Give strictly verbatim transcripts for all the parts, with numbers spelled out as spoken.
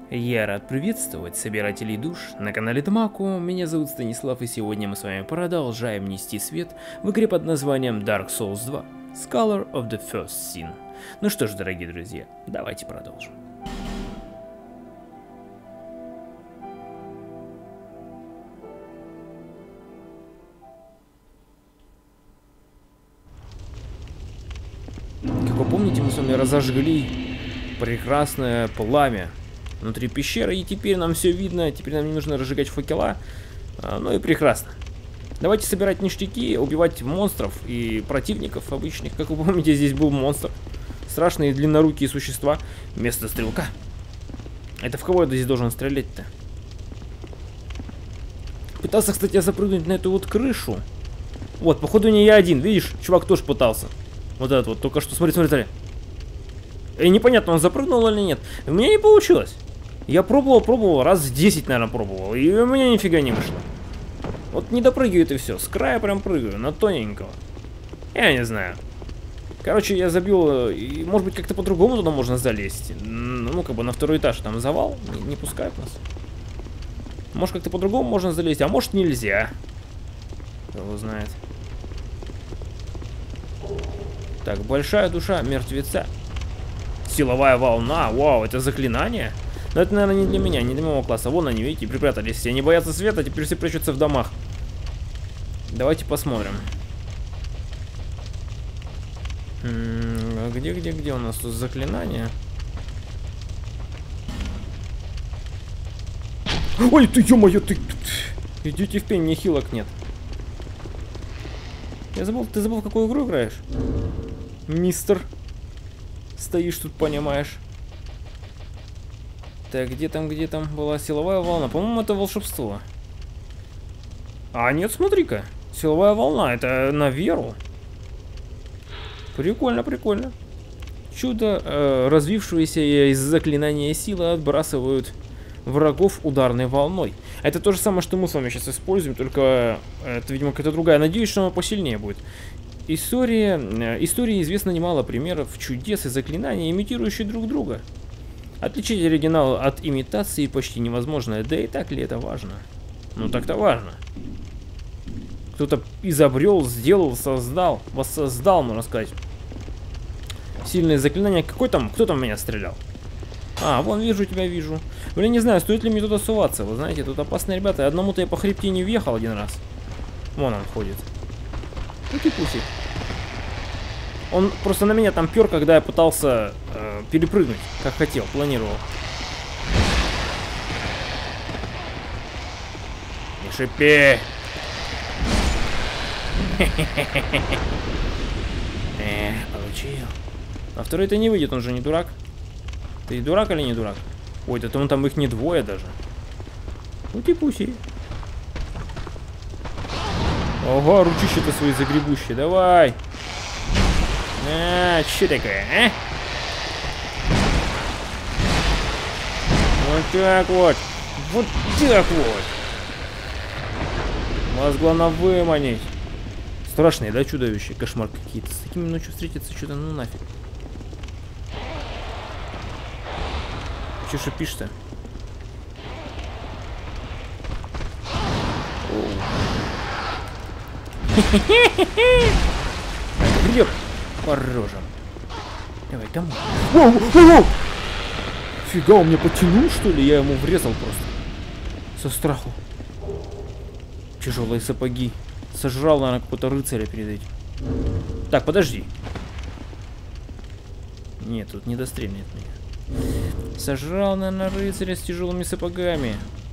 Я рад приветствовать собирателей душ на канале Тмаку. Меня зовут Станислав, и сегодня мы с вами продолжаем нести свет в игре под названием Dark Souls два Scholar of the First Sin. Ну что ж, дорогие друзья, давайте продолжим. Как вы помните, мы с вами разожгли прекрасное пламя внутри пещеры, и теперь нам все видно, теперь нам не нужно разжигать факела, а, ну и прекрасно. Давайте собирать ништяки, убивать монстров и противников обычных. Как вы помните, здесь был монстр, страшные длиннорукие существа вместо стрелка. Это в кого я здесь должен стрелять-то? Пытался, кстати, запрыгнуть на эту вот крышу. Вот, походу не я один, видишь, чувак тоже пытался. Вот этот вот, только что, смотри, смотри, смотри. И непонятно, он запрыгнул или нет. У меня не получилось. Я пробовал, пробовал, раз десять, наверное, пробовал, и у меня нифига не вышло. Вот не допрыгивает и все, с края прям прыгаю, на тоненького. Я не знаю. Короче, я забил, и, может быть, как-то по-другому туда можно залезть. Ну, как бы на второй этаж, там завал, не, не пускают нас. Может, как-то по-другому можно залезть, а может, нельзя. Кто его знает. Так, большая душа мертвеца. Силовая волна, вау, это заклинание? Но это, наверное, не для меня, не для моего класса. Вон они, видите, припрятались. Все не боятся света, теперь все прячутся в домах. Давайте посмотрим. М-м, где, где, где у нас тут заклинание? Ой, ты, ё-моё, ты... Идите в пень, мне хилок нет. Я забыл, ты забыл, в какую игру играешь? Мистер. Стоишь тут, понимаешь. Так, где там, где там была силовая волна? По-моему, это волшебство. А нет, смотри-ка. Силовая волна, это на веру. Прикольно, прикольно. Чудо, э, развившееся из заклинания силы, отбрасывают врагов ударной волной. Это то же самое, что мы с вами сейчас используем, только это, видимо, какая-то другая. Надеюсь, что она посильнее будет. История, э, истории известно немало примеров чудес и заклинаний, имитирующих друг друга. Отличить оригинал от имитации почти невозможно, да и так ли это важно? Ну так-то важно. Кто-то изобрел, сделал, создал, воссоздал, можно сказать. Сильное заклинание. Какой там? Кто там в меня стрелял? А, вон, вижу тебя, вижу. Блин, не знаю, стоит ли мне туда суваться. Вы знаете, тут опасные ребята. Одному-то я по хребте не въехал один раз. Вон он ходит. Пуси-пуси. Он просто на меня там пер, когда я пытался э, перепрыгнуть, как хотел, планировал. Не шипи! Эх, получил. А второй-то не выйдет, он же не дурак. Ты дурак или не дурак? Ой, да он там их не двое даже. Пути-пуси. Ого, ручище-то свои загребущие, давай. А, что такое, а? Вот так вот. Вот так вот. Вас главное выманить. Страшные, да, чудовища? Кошмар какие-то. С такими ночью встретиться что-то, ну нафиг. Че шипишь-то? Греб по рожам. Давай, домой. Воу, воу, воу. Фига, он меня потянул, что ли? Я ему врезал просто. Со страху. Тяжелые сапоги. Сожрал, наверное, какого-то рыцаря перед этим. Так, подожди. Нет, тут не дострельнет меня. Сожрал, наверное, рыцаря с тяжелыми сапогами.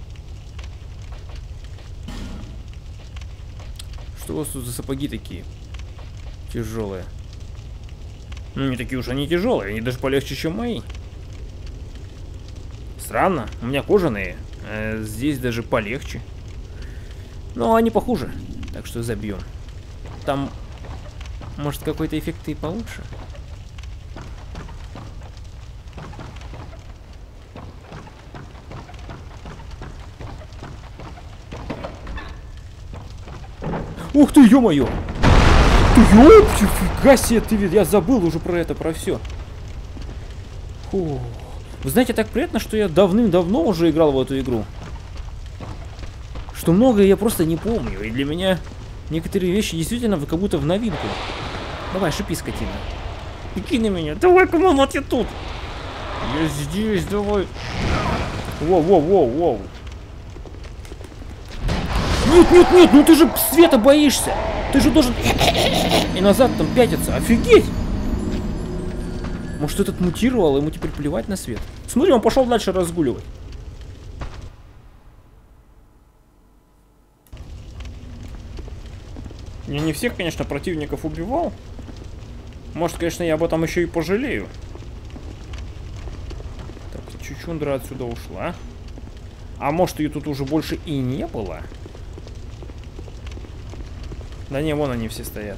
Что у вас тут за сапоги такие? Тяжелые. Ну, не такие уж они тяжелые, они даже полегче, чем мои. Странно, у меня кожаные, а здесь даже полегче. Но они похуже, так что забьем. Там, может, какой-то эффект и получше. Ух ты, ё-моё! Ёпти, фига себе, ты, я забыл уже про это, про все. Фу. Вы знаете, так приятно, что я давным-давно уже играл в эту игру. Что многое я просто не помню. И для меня некоторые вещи действительно как будто в новинку. Давай, шипи, скотина. Беги на меня. Давай, камон, вот я тут. Я здесь, давай. Воу-воу-воу-воу. Нет, нет, нет, ну ты же света боишься. Ты же должен и назад там пятиться. Офигеть. Может, этот мутировал, ему теперь плевать на свет. Смотри, он пошел дальше разгуливать. Я не всех, конечно, противников убивал. Может, конечно, я об этом еще и пожалею. Так, Чучундра отсюда ушла. А может, ее тут уже больше и не было? Да не, вон они все стоят.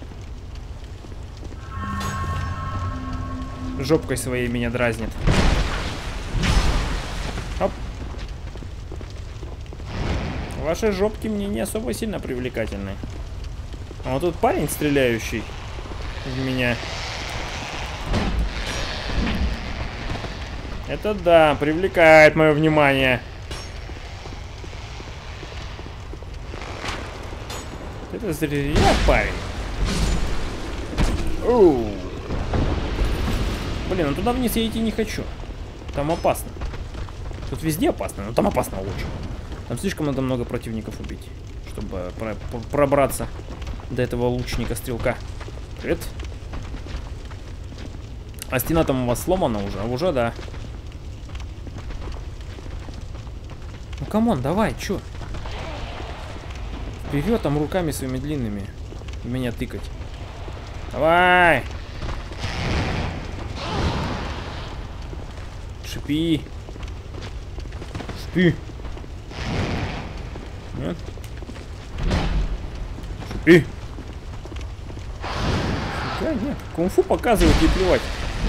Жопкой своей меня дразнит. Оп. Ваши жопки мне не особо сильно привлекательны. А вот тут парень, стреляющий в меня. Это да, привлекает мое внимание. Это зря, парень. Оу. Блин, ну туда вниз я идти не хочу. Там опасно. Тут везде опасно, но там опасно очень. Там слишком надо много противников убить, чтобы про пробраться до этого лучника-стрелка. Привет. А стена там у вас сломана уже? А уже да. Ну камон, давай, чё? Вперед там руками своими длинными. Меня тыкать. Давай! Шипи. Шипи. Нет? Шипи. Да, нет. Кунг-фу показывают и плевать.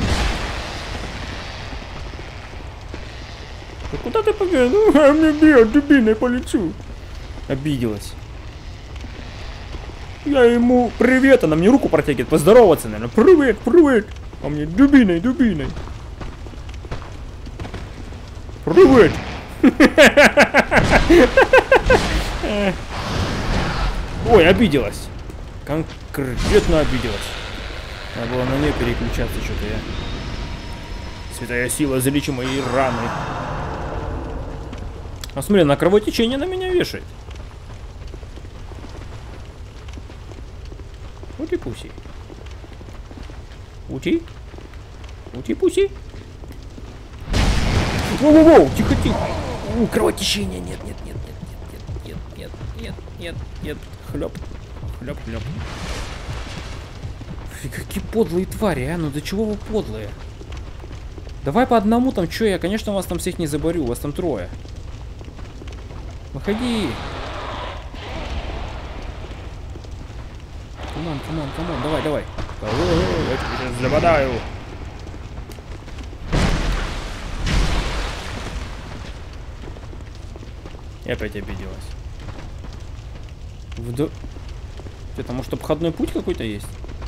Да куда ты побежал? Ну, а мне бьет дубиной по лицу. Обиделась. Я ему привет, она мне руку протягивает, поздороваться, наверное. Привет, привет. А мне дубиной, дубиной. Привет. Ой, обиделась. Конкретно обиделась. Надо было на нее переключаться, что-то я. Святая сила, залечи мои раны. А смотри, на кровотечение на меня вешает. Ути-пуси. Ути? Ути-пуси? Воу-воу-воу, тихо-тихо. У, кровотечение, нет, нет, нет, нет, нет, нет, нет, нет, нет, нет. Хлеб, хлеб, хлеб. Фи, какие подлые твари, а? Ну до чего вы подлые? Давай по одному там, чё я, конечно, вас там всех не заборю, вас там трое. Выходи. Камон, камон, камон, давай, давай. Я тебя сейчас забодаю. И опять обиделась. Вдо... Это может обходной путь какой-то есть?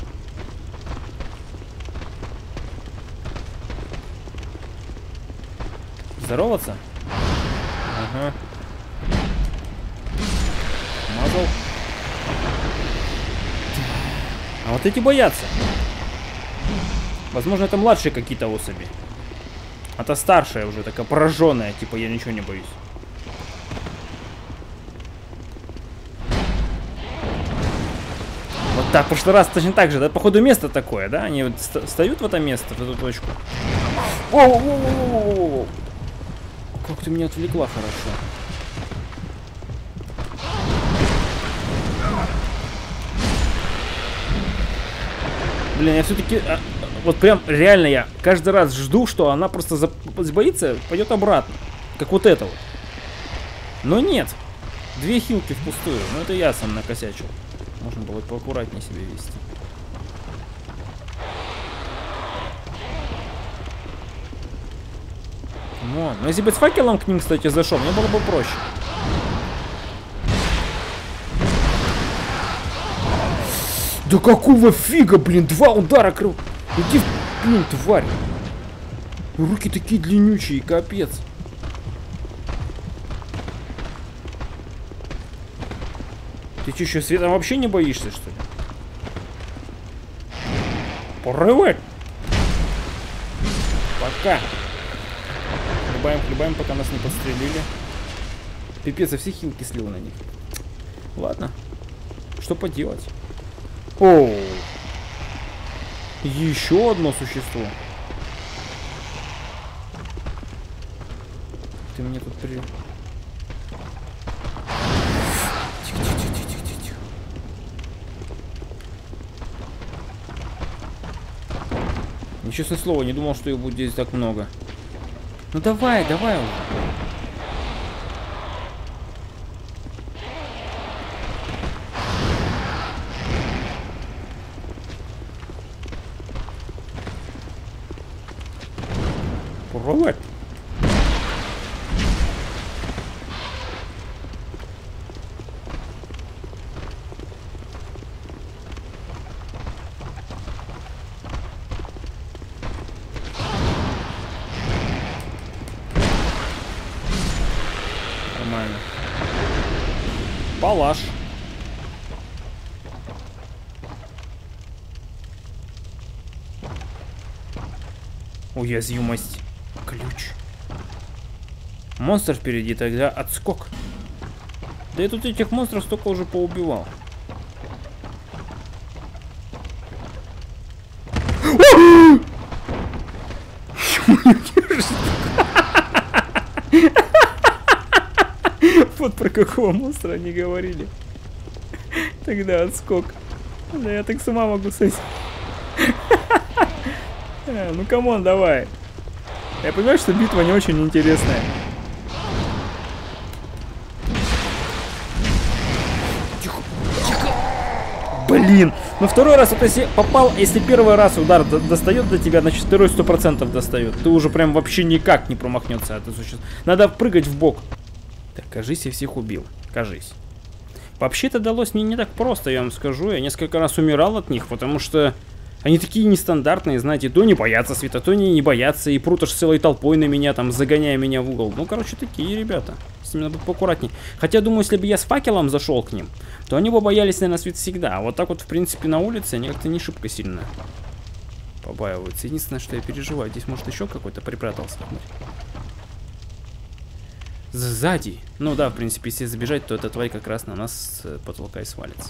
Здороваться? Ага. Мазал. А вот эти боятся. Возможно, это младшие какие-то особи. А то старшая уже такая пораженная. Типа, я ничего не боюсь. Вот так, в прошлый раз точно так же, да? Походу место такое, да? Они вот встают в это место, в эту точку. Воу-воу-воу-воу-воу-воу. Как ты меня отвлекла хорошо. Блин, я все-таки... А, вот прям реально я каждый раз жду, что она просто забоится, пойдет обратно. Как вот это вот. Но нет. Две хилки впустую. Ну это я сам накосячил. Можно было поаккуратнее себя вести. Вон. Ну если бы с факелом к ним, кстати, зашел, мне было бы проще. Да какого фига, блин, два удара крыл. Иди, блин, тварь. Руки такие длиннючие, капец. Ты что, еще светом вообще не боишься, что ли? Порывай! Пока. Хлебаем, хлебаем, пока нас не подстрелили. Пипец, а все хилки слил на них. Ладно. Что поделать? О, еще одно существо. Ты мне тут при... Тихо-тихо-тихо-тихо-тихо. Нечестное слово, не думал, что их будет здесь так много. Ну давай, давай уже. Порвать. Нормально. Палаш. Уязвимость. Ключ. Монстр впереди, тогда отскок. Да я тут этих монстров столько уже поубивал. Вот про какого монстра они говорили. Тогда отскок. Да я так с ума могу сойти. Ну камон, давай. Я понимаю, что битва не очень интересная. Тихо, тихо. Блин, ну второй раз, вот если попал, если первый раз удар до достает до тебя, значит второй сто процентов достает. Ты уже прям вообще никак не промахнется от этого существа. Надо прыгать в бок. Так, кажись, я всех убил. Кажись. Вообще-то далось мне не так просто, я вам скажу. Я несколько раз умирал от них, потому что они такие нестандартные, знаете, то не боятся света, то не, не боятся, и прут аж целой толпой на меня, там, загоняя меня в угол. Ну, короче, такие ребята. С ними надо быть поаккуратней. Хотя, думаю, если бы я с факелом зашел к ним, то они бы боялись, наверное, свет всегда. А вот так вот, в принципе, на улице они как-то не шибко сильно побаиваются. Единственное, что я переживаю, здесь, может, еще какой-то припрятался. Сзади. Ну да, в принципе, если забежать, то эта тварь как раз на нас с потолка и свалится.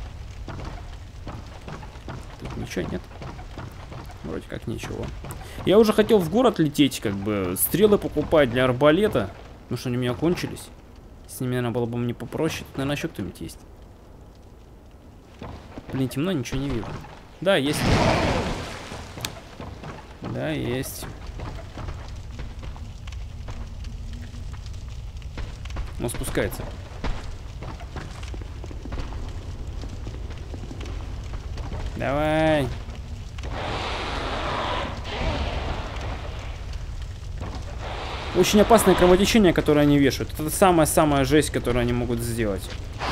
Тут ничего нет. Вроде как ничего. Я уже хотел в город лететь, как бы, стрелы покупать для арбалета. Потому что они у меня кончились. С ними, наверное, было бы мне попроще. Тут, наверное, еще кто-нибудь есть. Блин, темно, ничего не вижу. Да, есть. Да, есть. Он спускается. Давай. Очень опасное кровотечение, которое они вешают. Это самая-самая жесть, которую они могут сделать.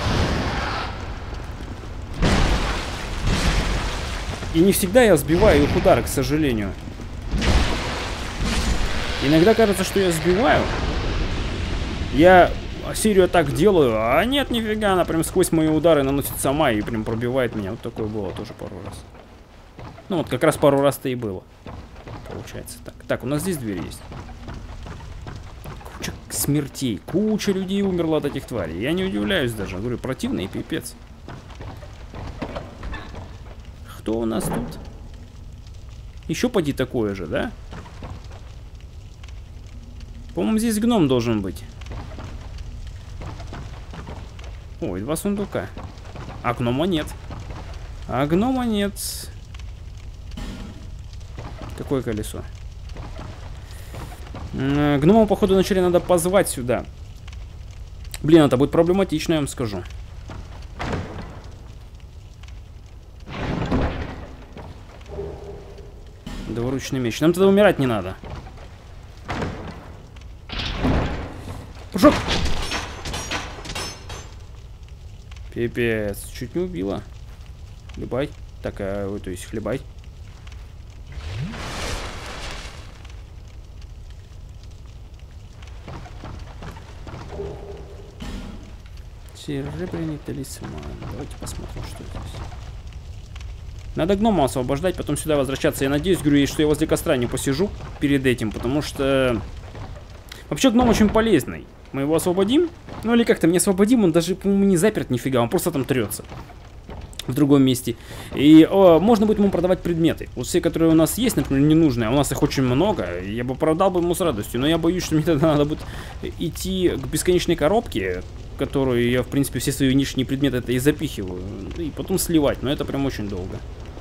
И не всегда я сбиваю их удары, к сожалению. Иногда кажется, что я сбиваю. Я серию атак делаю, а нет, нифига, она прям сквозь мои удары наносит сама и прям пробивает меня. Вот такое было тоже пару раз. Ну вот как раз пару раз-то и было. Получается так. Так, у нас здесь дверь есть. Куча смертей, куча людей умерла от этих тварей. Я не удивляюсь даже, говорю, противный пипец. Кто у нас тут? Еще поди такое же, да? По-моему, здесь гном должен быть. Ой, два сундука. А гнома нет. А гнома нет. Какое колесо? Гнома, походу, вначале надо позвать сюда. Блин, это будет проблематично, я вам скажу. Двуручный меч. Нам тогда умирать не надо. Прыжок! Пипец, чуть не убила. Хлебай. Так, а, то есть хлебай. Серебряный талисман. Давайте посмотрим, что здесь. Надо гнома освобождать, потом сюда возвращаться. Я надеюсь, говорю, что я возле костра не посижу перед этим, потому что... Вообще гном очень полезный. Мы его освободим? Ну или как-то не освободим, он даже, по-моему, не заперт нифига, он просто там трется. В другом месте. И о, можно будет ему продавать предметы. Вот все, которые у нас есть, например, ненужные, а у нас их очень много, я бы продал бы ему с радостью. Но я боюсь, что мне тогда надо будет идти к бесконечной коробке, которую я, в принципе, все свои нижние предметы это и запихиваю. И потом сливать, но это прям очень долго.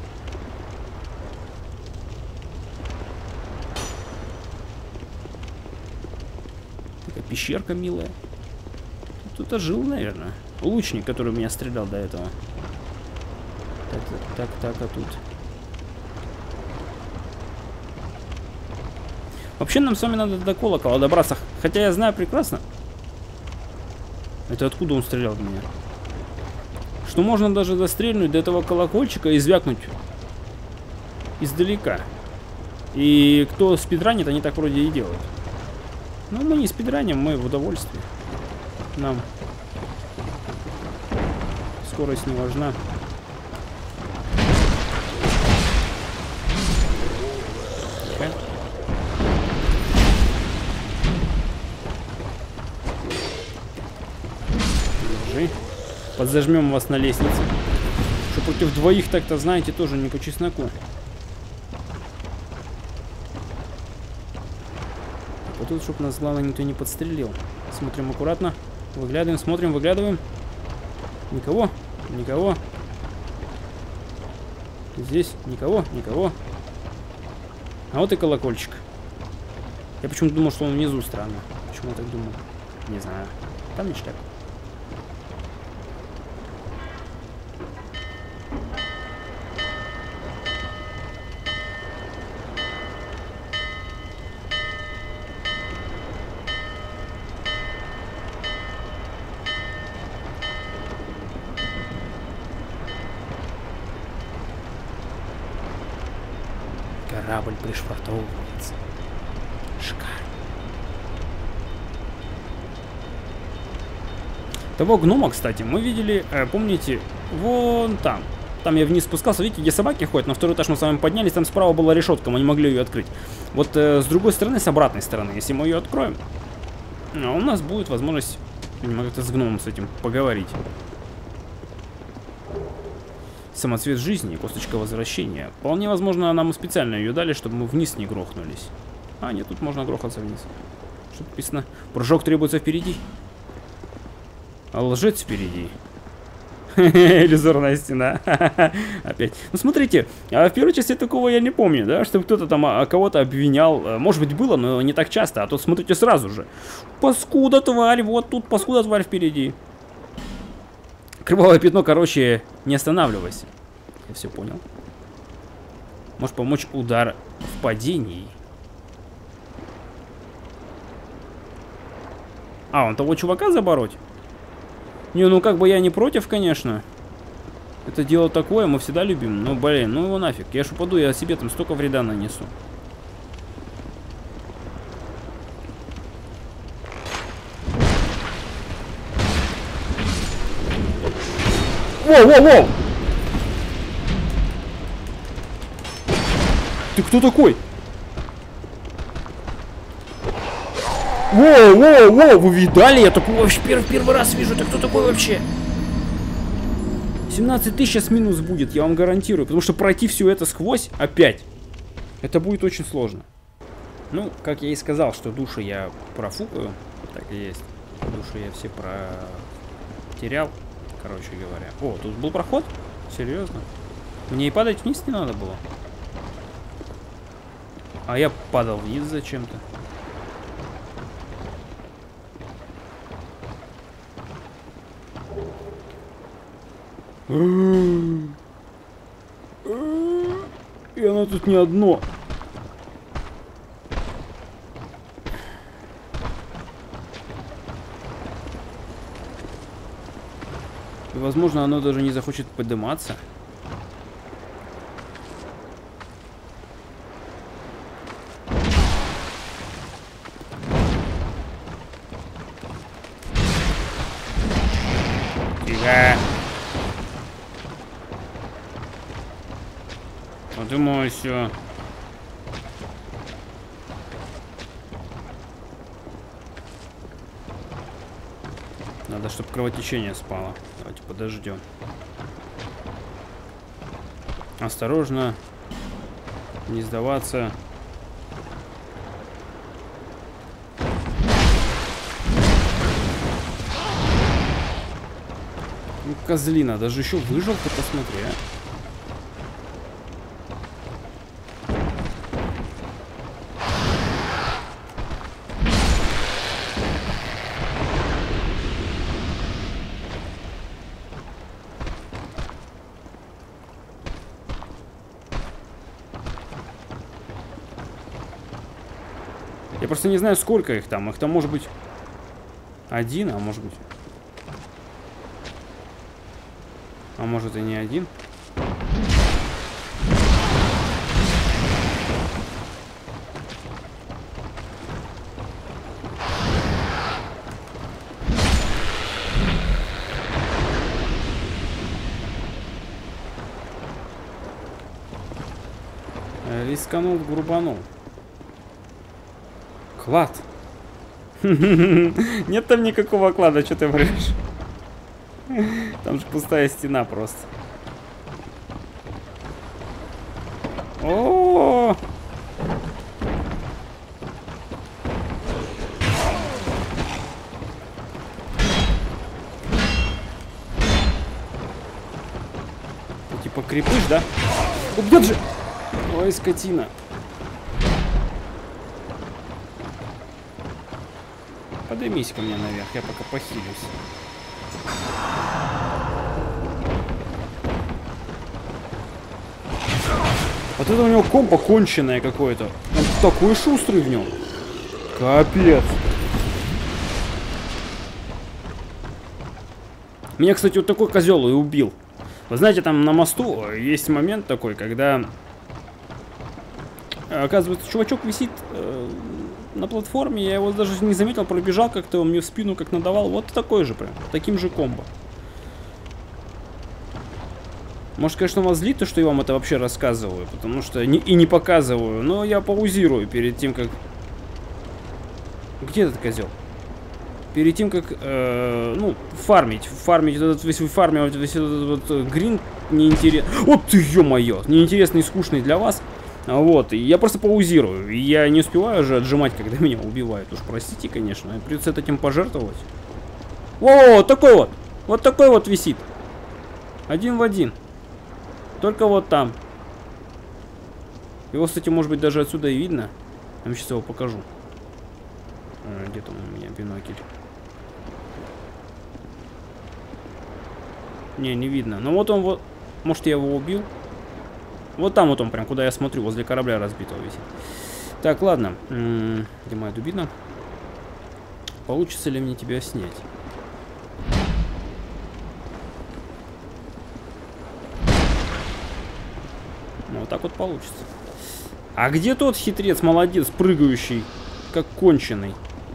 Такая пещерка милая. Тут ожил, наверное. Лучник, который меня стрелял до этого. Так, так, так, а тут... Вообще нам с вами надо до колокола добраться. Хотя я знаю прекрасно. Это откуда он стрелял в меня? Что можно даже дострельнуть до этого колокольчика и звякнуть издалека. И кто спидранит, они так вроде и делают. Но мы не спидраним, мы в удовольствии. Нам скорость не важна. Подзажмем вас на лестнице. Что против двоих так-то, знаете, тоже не по чесноку. Вот тут, чтобы нас, главное, никто не подстрелил. Смотрим аккуратно. Выглядываем, смотрим, выглядываем. Никого, никого. Здесь никого, никого. А вот и колокольчик. Я почему-то думал, что он внизу, странно. Почему я так думал? Не знаю. Там ништяк. Корабль пришвартовывается. Шикарно. Того гнома, кстати, мы видели, э, помните, вон там. Там я вниз спускался, видите, где собаки ходят. На второй этаж мы с вами поднялись, там справа была решетка, мы не могли ее открыть. Вот э, с другой стороны, с обратной стороны, если мы ее откроем, у нас будет возможность, видимо, как-то с гномом с этим поговорить. Самоцвет жизни, косточка возвращения. Вполне возможно, нам специально ее дали, чтобы мы вниз не грохнулись. А, нет, тут можно грохаться вниз. Что написано? Прыжок требуется впереди. А лжец впереди. Иллюзорная стена. Опять. Ну, смотрите, а в первой части такого я не помню, да, чтобы кто-то там а, кого-то обвинял. Может быть, было, но не так часто. А тут, смотрите, сразу же. Паскуда, тварь, вот тут паскуда, тварь впереди. Кровавое пятно, короче, не останавливайся. Я все понял. Может помочь удар в падении. А, он того чувака забороть? Не, ну как бы я не против, конечно. Это дело такое, мы всегда любим. Ну, блин, ну его нафиг. Я ж упаду, я себе там столько вреда нанесу. Воу-воу-воу! Ты кто такой? Воу-воу-воу! Вы видали? Я такой вообще первый, первый раз вижу. Ты кто такой вообще? семнадцать тысяч сейчас минус будет, я вам гарантирую. Потому что пройти все это сквозь опять, это будет очень сложно. Ну, как я и сказал, что души я профукаю. Так и есть. Души я все протерял. Короче говоря. О, тут был проход? Серьезно? Мне и падать вниз не надо было. А я падал вниз зачем-то. И оно тут не одно. И, возможно, оно даже не захочет подниматься. Думаю, все. Надо, чтобы кровотечение спало. Давайте подождем. Осторожно. Не сдаваться. Ну, козлина, даже еще выжил, ты посмотри, а. Я просто не знаю, сколько их там. Их там может быть один, а может быть... А может и не один. Рисканул, грубанул. Клад. Нет там никакого клада, что ты врешь? Там же пустая стена просто. О! Ты типа крепыш, да? Убьет же! Ой, скотина. Поднимись ко мне наверх, я пока похилюсь. Вот это у него комбо конченое какое-то. Он такой шустрый в нем. Капец. Меня, кстати, вот такой козел и убил. Вы знаете, там на мосту есть момент такой, когда... Оказывается, чувачок висит э, на платформе, я его даже не заметил, пробежал как-то, он мне в спину как надавал. Вот такой же прям, таким же комбо. Может, конечно, вас злит то, что я вам это вообще рассказываю, потому что не, и не показываю, но я паузирую перед тем, как... Где этот козел? Перед тем, как, э, ну, фармить, фармить, этот, весь фармить, весь этот вот грин неинтересный. Вот ты, ё-моё, неинтересный и скучный для вас. Вот, и я просто паузирую, и я не успеваю уже отжимать, когда меня убивают. Уж простите, конечно, придется этим пожертвовать. О, такой вот, вот такой вот висит. Один в один. Только вот там. Его, кстати, может быть, даже отсюда и видно. Я вам сейчас его покажу. Где там у меня бинокль? Не, не видно. Но вот он вот... Может, я его убил? Вот там вот он, прям, куда я смотрю, возле корабля разбитого висит. Так, ладно. М-м, где моя дубина? Получится ли мне тебя снять? Ну, вот так вот получится. А где тот хитрец, молодец, прыгающий, как конченый?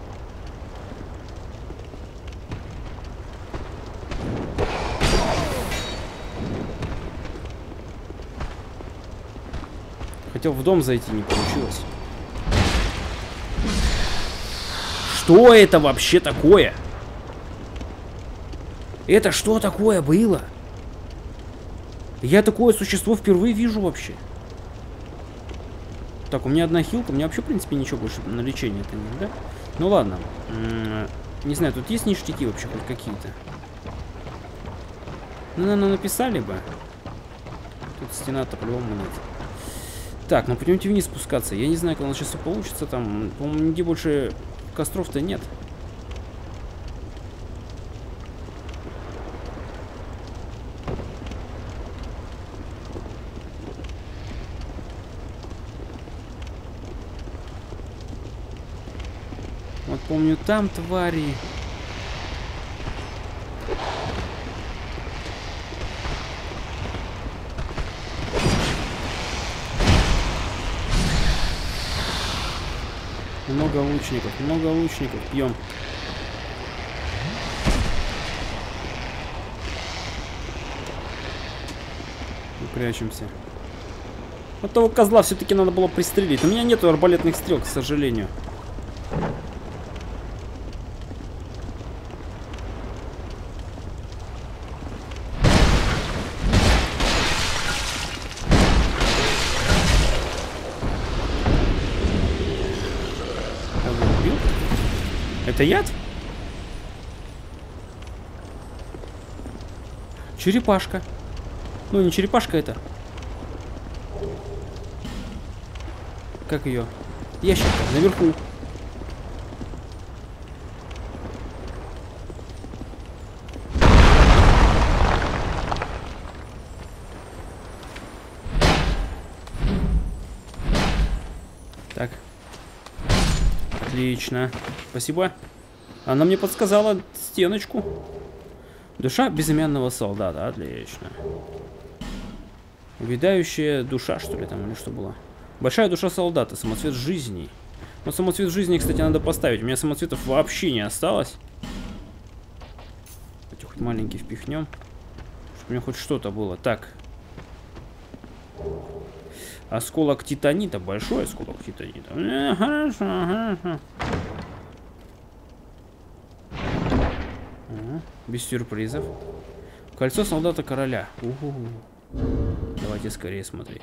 Хотел в дом зайти, не получилось. Что это вообще такое? Это что такое было? Я такое существо впервые вижу вообще. Так, у меня одна хилка. У меня вообще, в принципе, ничего больше на лечение-то нет, да? Ну ладно. М-м, не знаю, тут есть ништяки вообще хоть какие-то? Ну, наверное, написали бы. Тут стена-то по-любому нет. Так, ну пойдемте вниз спускаться. Я не знаю, как у нас сейчас все получится. Там, по-моему, нигде больше костров-то нет. Вот помню, там твари. Много лучников, много лучников. Пьем. Прячемся. Вот того козла все-таки надо было пристрелить. У меня нету арбалетных стрел, к сожалению. Это яд? Черепашка. Ну, не черепашка это. Как ее? Ящерка, наверху. Так. Отлично. Спасибо. Она мне подсказала стеночку. Душа безымянного солдата. Отлично. Увядающая душа, что ли, там, или что было? Большая душа солдата. Самоцвет жизни. Но самоцвет жизни, кстати, надо поставить. У меня самоцветов вообще не осталось. Давайте хоть маленький впихнем. Чтобы у меня хоть что-то было. Так. Осколок титанита. Большой осколок титанита. Хорошо, хорошо. Ага, без сюрпризов. Кольцо солдата короля. У-у-у. Давайте скорее смотреть.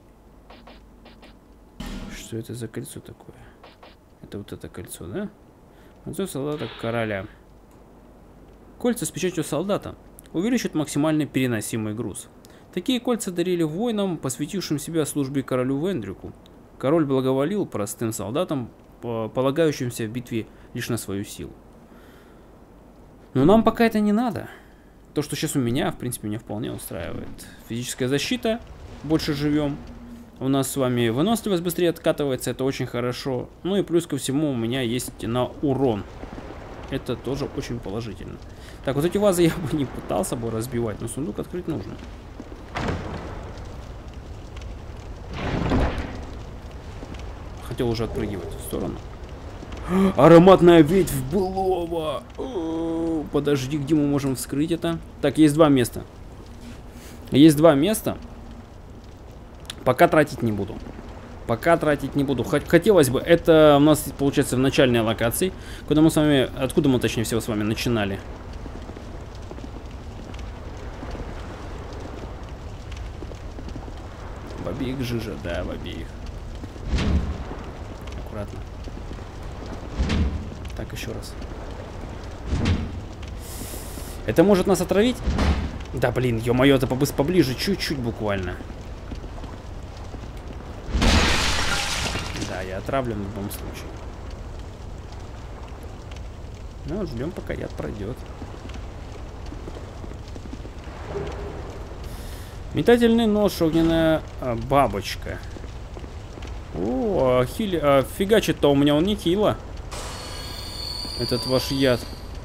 Что это за кольцо такое? Это вот это кольцо, да? Кольцо солдата короля. Кольца с печатью солдата увеличат максимально переносимый груз. Такие кольца дарили воинам, посвятившим себя службе королю Вендрюку. Король благоволил простым солдатам, полагающимся в битве лишь на свою силу. Но нам пока это не надо. То, что сейчас у меня, в принципе, меня вполне устраивает. Физическая защита, больше живем. У нас с вами выносливость быстрее откатывается, это очень хорошо. Ну и плюс ко всему у меня есть на урон. Это тоже очень положительно. Так, вот эти вазы я бы не пытался бы разбивать, но сундук открыть нужно. Хотел уже отпрыгивать в сторону. Ароматная ветвь былого. О, подожди, где мы можем вскрыть это? Так, есть два места. Есть два места. Пока тратить не буду. Пока тратить не буду. Хотелось бы. Это у нас получается в начальной локации. Куда мы с вами... Откуда мы точнее всего с вами начинали? В обеих жижа, да, в обеих. Аккуратно. Так, еще раз. Это может нас отравить? Да, блин, ё-моё, это поближе, чуть-чуть буквально. Да, я отравлен в любом случае. Ну, вот ждем, пока яд пройдет. Метательный нож, огненная а, бабочка. О, а хили... а, фигачит-то у меня он не хило. Этот ваш яд.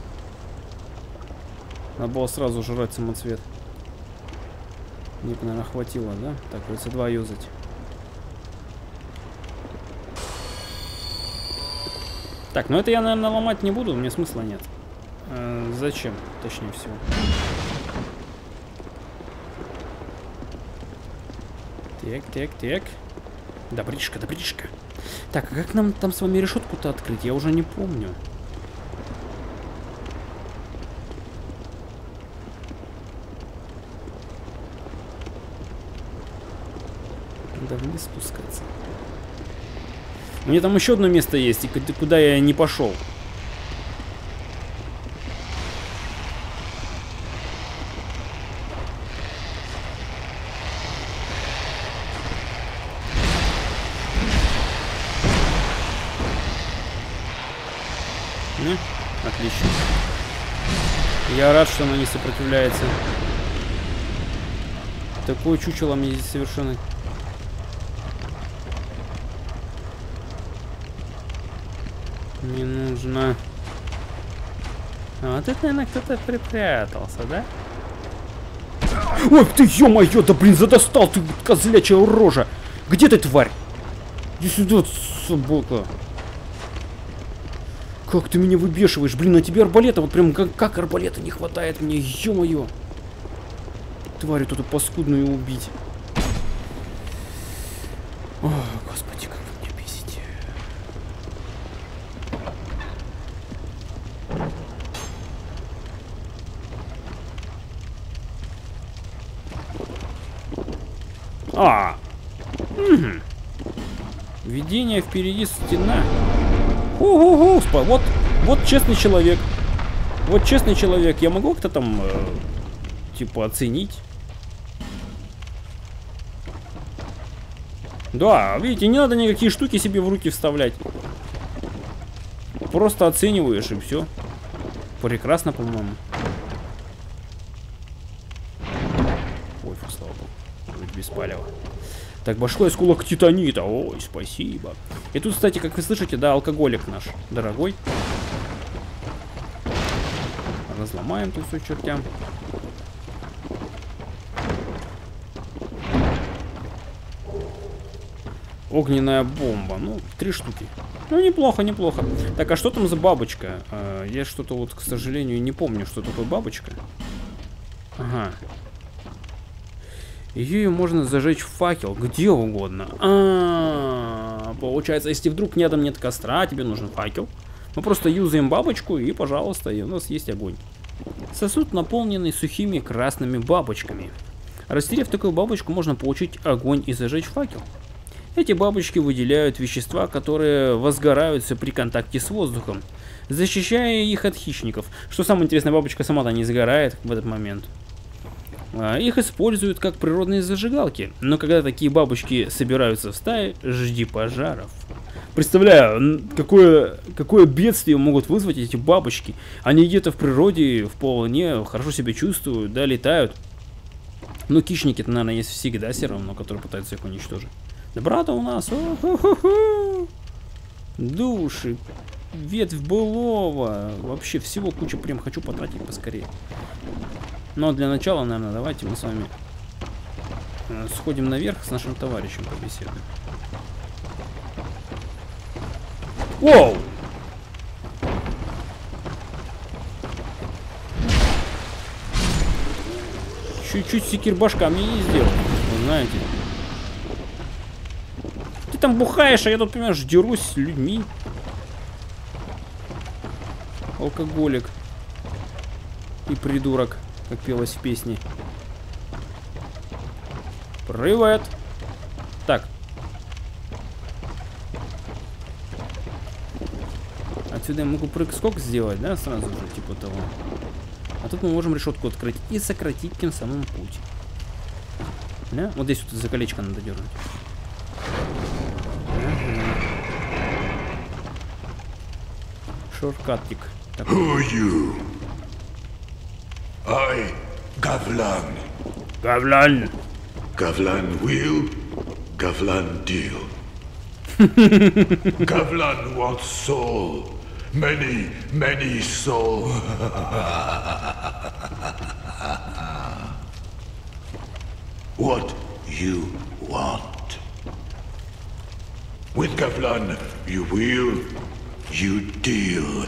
Надо было сразу жрать самоцвет. Мне, наверное, хватило, да? Так, вот два юзать. Так, ну это я, наверное, ломать не буду, мне смысла нет. Э, зачем, точнее всего. Так, так, так. Добришка, добришка. Так, а как нам там с вами решетку-то открыть? Я уже не помню. Надо вниз спускаться. У меня там еще одно место есть, и куда я не пошел. Ну, отлично. Я рад, что оно не сопротивляется. Такое чучело мне здесь совершенно... не нужно. А вот это, наверное, кто-то припрятался, да? Ой, ты, ё-моё, да блин, задостал ты, козлячая рожа. Где ты, тварь? Иди сюда, собака. Как ты меня выбешиваешь? Блин, на тебе арбалета, вот прям как, как арбалета не хватает мне, ё-моё. Тварь эту паскудную убить. О, господи, как вы меня бесите. А, угу. Видение впереди стена. Ого-го, вот, вот честный человек. Вот честный человек. Я могу как-то там, э, типа, оценить? Да, видите, не надо никакие штуки себе в руки вставлять. Просто оцениваешь и все. Прекрасно, по-моему. Ой, фу, слава богу. Вроде без палева. Так, башкой осколок титанита. Ой, спасибо. И тут, кстати, как вы слышите, да, алкоголик наш дорогой. Разломаем тут все чертям. Огненная бомба. Ну, три штуки. Ну, неплохо, неплохо. Так, а что там за бабочка? А, я что-то вот, к сожалению, не помню, что такое бабочка. Ага. Ее можно зажечь в факел где угодно. А-а-а, получается, если вдруг рядом нет костра, тебе нужен факел. Мы просто юзаем бабочку и, пожалуйста, и у нас есть огонь. Сосуд, наполненный сухими красными бабочками. Растерев такую бабочку, можно получить огонь и зажечь факел. Эти бабочки выделяют вещества, которые возгораются при контакте с воздухом, защищая их от хищников. Что самое интересное, бабочка сама-то не сгорает в этот момент. Их используют как природные зажигалки, но когда такие бабочки собираются в стае, жди пожаров. Представляю, какое, какое бедствие могут вызвать эти бабочки. Они где-то в природе вполне хорошо себя чувствуют, да, летают. Но хищники-то, наверное, есть всегда все равно, которые пытаются их уничтожить. Добра-то у нас. О-хо-хо-хо. Души. Ветвь былого. Вообще всего куча, прям хочу потратить поскорее. Но для начала, наверное, давайте мы с вами сходим наверх с нашим товарищем побеседуем. Воу! Чуть-чуть секирбашка мне не сделал, вы знаете. Ты там бухаешь, а я тут, понимаешь, дерусь с людьми. Алкоголик. И придурок, как пелось в песне. Привет. Так. Отсюда я могу прыг-скок сделать, да, сразу же, типа того. А тут мы можем решетку открыть и сократить тем самым путь. Да? Вот здесь вот за колечко надо дернуть. Шорткатик. Who are you? I, Gavlan. Gavlan. Gavlan will, Gavlan deal. Gavlan wants soul. Many, many soul. What you want? With Gavlan, you will, you deal.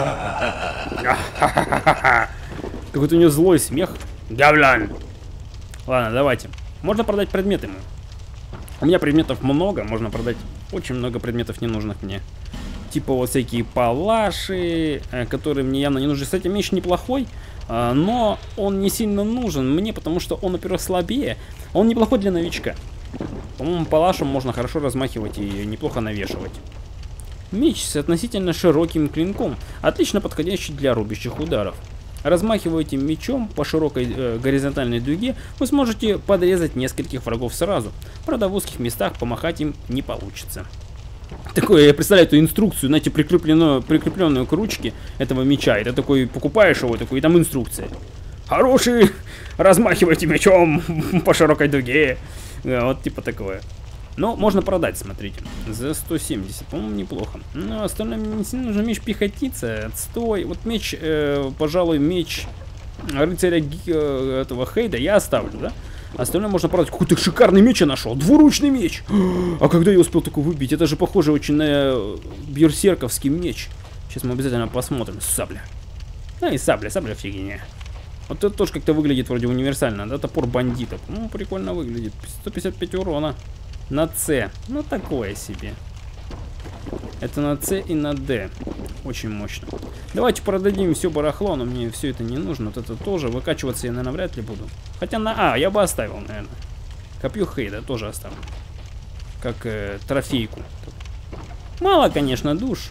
Какой-то у него злой смех. Гавлян. Ладно, давайте. Можно продать предметы ему. У меня предметов много, можно продать очень много предметов ненужных мне. Типа вот всякие палаши, которые мне явно не нужны. Кстати, меч неплохой, но он не сильно нужен мне, потому что он, во-первых, слабее. Он неплохой для новичка. По-моему, палашем можно хорошо размахивать и неплохо навешивать. Меч с относительно широким клинком, отлично подходящий для рубящих ударов. Размахиваете мечом по широкой э, горизонтальной дуге, вы сможете подрезать нескольких врагов сразу. Правда, в узких местах помахать им не получится. Такое, я представляю эту инструкцию, знаете, прикрепленную, прикрепленную к ручке этого меча. Это такой, покупаешь его, такой, и там инструкция. Хороший, размахивайте мечом по широкой дуге. Вот типа такое. Но можно продать, смотрите, за сто семьдесят, по-моему, неплохо. Но остальное мне не сильно нужен меч пехотица, отстой. Вот меч, э, пожалуй, меч рыцаря э, этого Хейда я оставлю, да? Остальное можно продать. Какой-то шикарный меч я нашел, двуручный меч. А когда я успел такой выбить? Это же похоже очень на берсерковский меч. Сейчас мы обязательно посмотрим. Сабля. А и сабля, сабля фигня. Вот это тоже как-то выглядит вроде универсально, да? Топор бандитов. Ну, прикольно выглядит. сто пятьдесят пять урона. На С. Ну, такое себе. Это на С и на Д. Очень мощно. Давайте продадим все барахло, но мне все это не нужно. Вот это тоже. Выкачиваться я, наверное, вряд ли буду. Хотя на А я бы оставил, наверное. Копье Хейда тоже оставлю. Как э, трофейку. Мало, конечно, душ.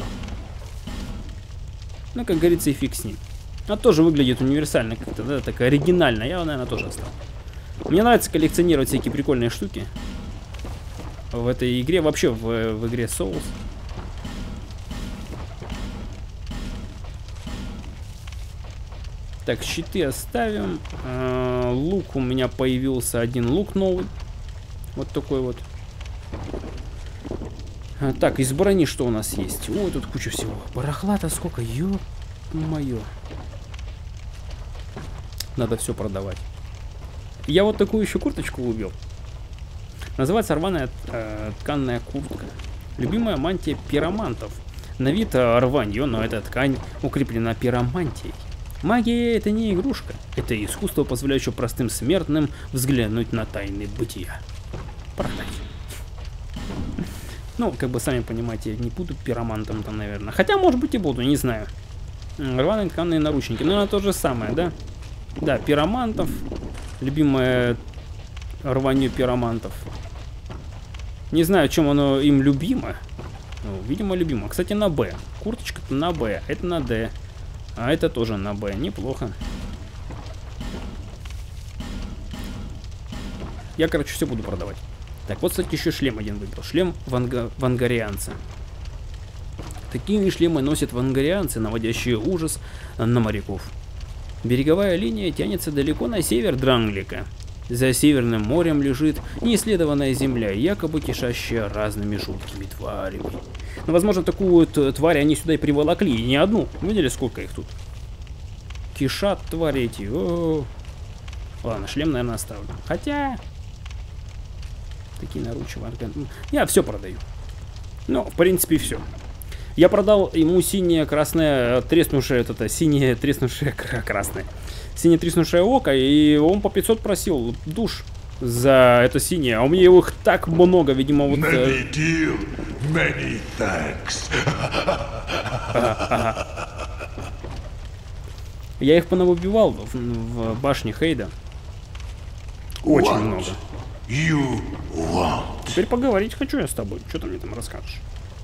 Ну, как говорится, и фиг с ним. А тоже выглядит универсально как-то, да, так оригинально. Я, наверное, тоже оставлю. Мне нравится коллекционировать всякие прикольные штуки. В этой игре, вообще в, в игре Souls. Так, щиты оставим. А, лук у меня появился один лук новый. Вот такой вот. А, так, из брони что у нас есть? Ой, тут куча всего. Барахла-то сколько, ё-моё. Надо все продавать. Я вот такую еще курточку убил. Называется рваная э, тканная куртка. Любимая мантия пиромантов. На вид э, рванье, но эта ткань укреплена пиромантией. Магия — это не игрушка. Это искусство, позволяющее простым смертным взглянуть на тайны бытия. Продать. Ну, как бы сами понимаете, я не буду пиромантом там, наверное. Хотя, может быть, и буду, не знаю. Рваные тканые наручники. Ну, это то же самое, да? Да, пиромантов. Любимое рванье пиромантов. Не знаю, чем оно им любимо. Ну, видимо, любимо. Кстати, на Б. Курточка-то на Б. Это на Д. А это тоже на Б. Неплохо. Я, короче, все буду продавать. Так, вот, кстати, еще шлем один выбрал. Шлем ванга... вангарианца. Такие шлемы носят вангарианцы, наводящие ужас на моряков. Береговая линия тянется далеко на север Дранглика. За Северным морем лежит неисследованная земля, якобы кишащая разными жуткими тварями. Но, возможно, такую вот тварь они сюда и приволокли, и не одну. Видели, сколько их тут? Кишат твари эти. О-о-о. Ладно, шлем, наверное, оставлю. Хотя... Такие наручи. Я все продаю. Ну, в принципе, все. Я продал ему синее, красное, треснувшее, это, синее, треснувшее, красное. Синее, треснувшее око, и он по пятьсот просил душ за это синее. А у меня их так много, видимо, вот... Many deal, many thanks. Ага, ага. Я их понавыбивал в, в башне Хейда. Очень What много. You want. Теперь поговорить хочу я с тобой. Что ты мне там расскажешь?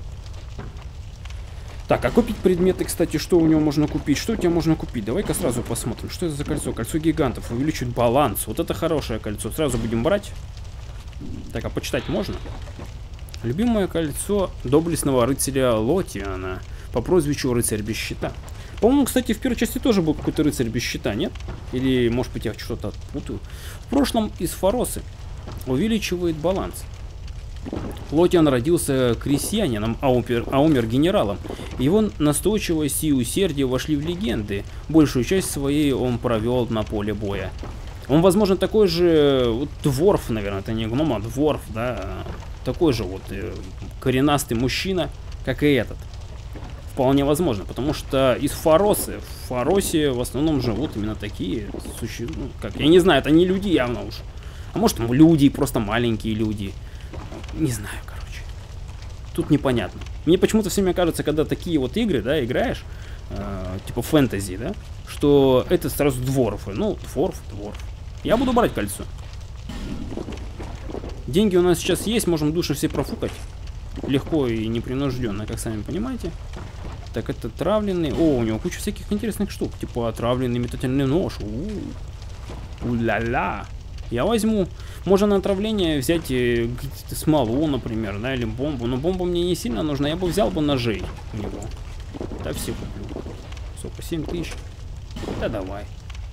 Так, а купить предметы, кстати, что у него можно купить? Что у тебя можно купить? Давай-ка сразу посмотрим. Что это за кольцо? Кольцо гигантов. Увеличивает баланс. Вот это хорошее кольцо. Сразу будем брать. Так, а почитать можно? Любимое кольцо доблестного рыцаря Лотиана по прозвищу Рыцарь без щита. По-моему, кстати, в первой части тоже был какой-то рыцарь без щита, нет? Или, может быть, я что-то отпутаю. В прошлом из Форосы увеличивает баланс. Лотиан родился крестьянином, а умер, а умер генералом. Его настойчивость и усердие вошли в легенды. Большую часть своей он провел на поле боя. Он, возможно, такой же вот, дворф, наверное, это не гном, а дворф, да, такой же вот э, коренастый мужчина, как и этот. Вполне возможно, потому что из Форосы, в Форосе в основном живут именно такие существа, ну, как, я не знаю, это не люди явно уж. А может, люди, просто маленькие люди. Не знаю, короче. Тут непонятно. Мне почему-то всеми кажется, когда такие вот игры, да, играешь, э, типа фэнтези, да, что это сразу дворфы. Ну, дворф, дворф. Я буду брать кольцо. Деньги у нас сейчас есть, можем души все профукать. Легко и непринужденно, как сами понимаете. Так, это травленный. О, у него куча всяких интересных штук. Типа отравленный метательный нож. У-у-у. У-ля-ля. Я возьму. Можно на отравление взять э, смолу, например, да, или бомбу. Но бомба мне не сильно нужна. Я бы взял бы ножей у него. Да, все куплю. Сколько? семь тысяч. Да давай.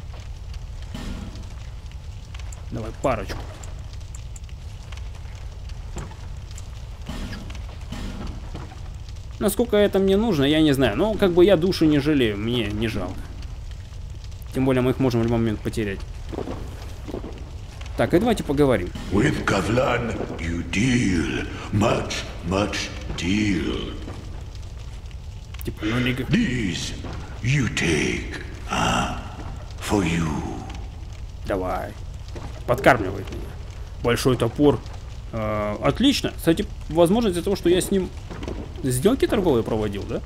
Давай парочку. Насколько это мне нужно, я не знаю. Но как бы я души не жалею. Мне не жалко. Тем более мы их можем в любой момент потерять. Так, и давайте поговорим. With Kavlan, you deal much, much deal. Типа, ну не... These you take, ah, for you. Давай. Подкармливает меня. Большой топор А, отлично. Кстати, возможно, из-за того, что я с ним сделки торговые проводил, да?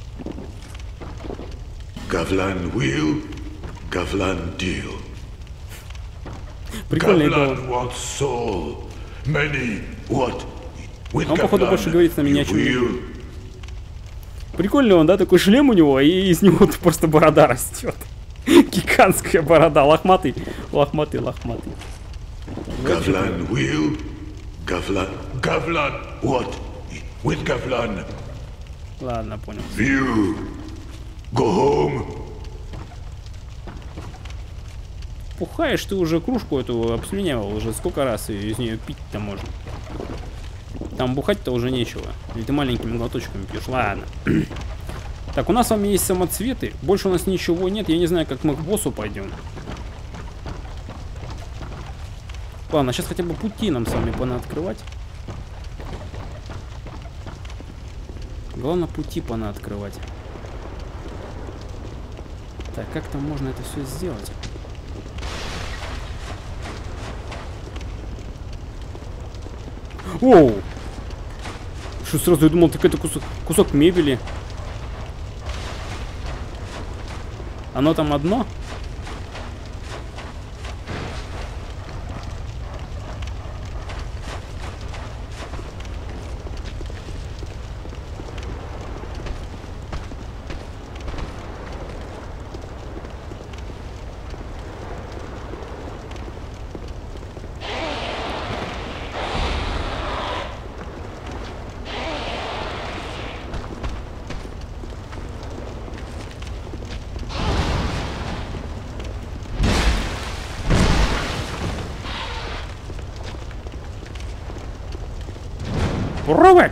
Gavlan will, Gavlan deal. Прикольный Gavlan голос. wants soul. Many what? With Он, походу, Gavlan, больше говорит на меня, you чем на will. него. Прикольный он, да? Такой шлем у него, и из него просто борода растет. Гигантская борода. Лохматый. Лохматый, лохматый. Gavlan will, Gavlan, Gavlan what? With Gavlan, Ладно, понял. you go home. Пухаешь, ты уже кружку эту обслюнявил уже сколько раз, и из нее пить-то можно. Там бухать-то уже нечего. Или ты маленькими глоточками пьешь. Ладно. Так, у нас с вами есть самоцветы. Больше у нас ничего нет. Я не знаю, как мы к боссу пойдем. Ладно, сейчас хотя бы пути нам с вами пона открывать. Главное, пути пона открывать. Так, как там можно это все сделать? Оу! Что сразу я думал, так это кусок, кусок мебели. Оно там одно? Пробуй!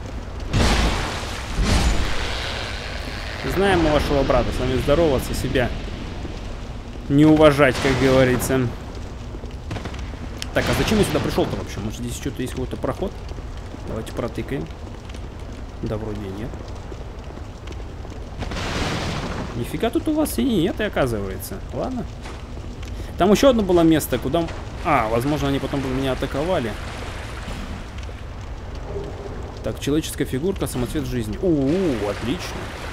Знаем мы вашего брата, с вами здороваться, себя не уважать, как говорится. Так, а зачем я сюда пришел-то вообще? Может, здесь что-то есть, какой-то проход? Давайте протыкаем. Да, вроде нет. Нифига тут у вас и нет, и оказывается. Ладно. Там еще одно было место, куда... А, возможно, они потом бы меня атаковали. Так, человеческая фигурка, самоцвет жизни. У-у-у, отлично.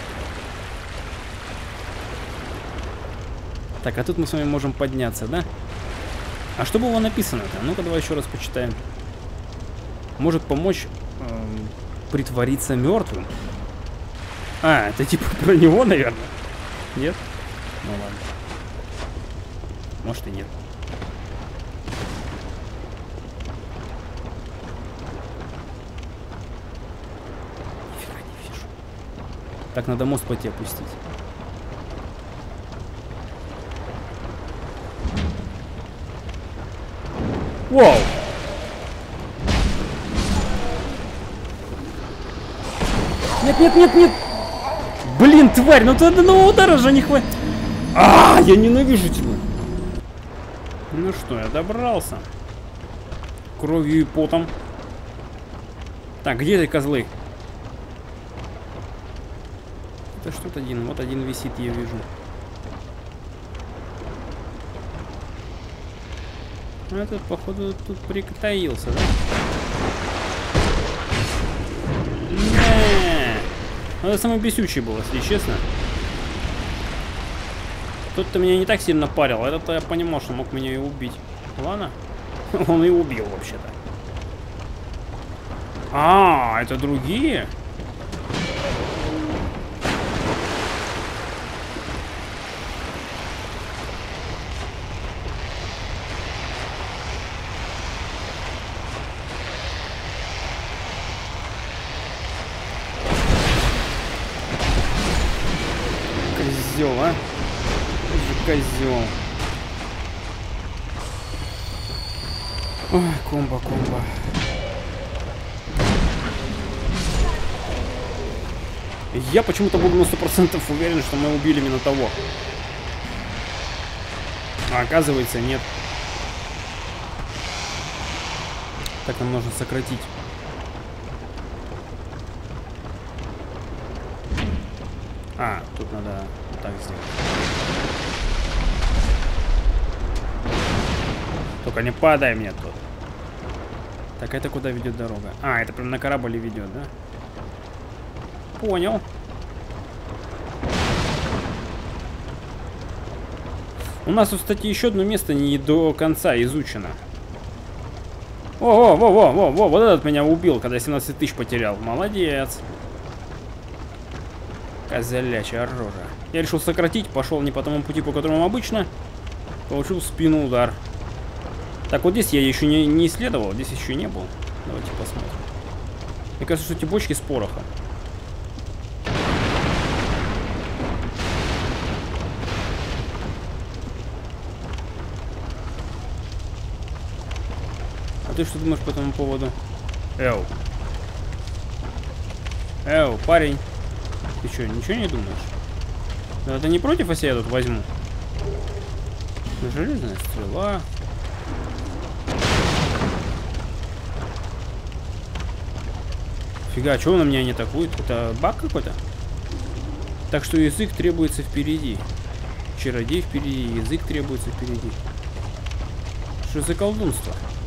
Так, а тут мы с вами можем подняться, да? А что было написано-то? Ну-ка, давай еще раз почитаем. Может помочь эм, притвориться мертвым? А, это типа про него, наверное? Нет? Ну ладно. Может и нет. Нифига не вижу. Так, надо мост пойти опустить. Вау! Нет, нет, нет, нет! Блин, тварь, ну ты одного удара же не хватит. А, я ненавижу тебя. Ну что, я добрался. Кровью и потом. Так, где эти козлы? Это что-то один. Вот один висит, я вижу. Ну, этот, походу, тут притаился, да? Не. Ну, это самый бесючий был, если честно. Тут-то меня не так сильно парил. Этот-то я понимал, что мог меня и убить. Ладно. Он и убил, вообще-то. А, это другие? Козел, а? Козел. Ой, комбо, комбо. Я почему-то буду на сто процентов уверен, что мы убили именно того. А оказывается, нет. Так нам нужно сократить. А, тут надо вот так сделать. Только не падай мне тут. Так, это куда ведет дорога? А, это прям на корабле ведет, да? Понял. У нас тут, кстати, еще одно место не до конца изучено. О, во, во, во, во, вот этот меня убил, когда я семнадцать тысяч потерял. Молодец. Козлячая рожа. Я решил сократить, пошел не по тому пути, по которому обычно. Получил в спину удар. Так, вот здесь я еще не, не исследовал, здесь еще не был. Давайте посмотрим. Мне кажется, что эти бочки с порохом. А ты что думаешь по этому поводу? Эу. Эу, парень. Ты что, ничего не думаешь? Да ты не против, если я тут возьму? Железная стрела. Фига, что он на меня не атакует? Это баг какой-то? Так что язык требуется впереди. Чародей впереди, язык требуется впереди. Что за колдунство?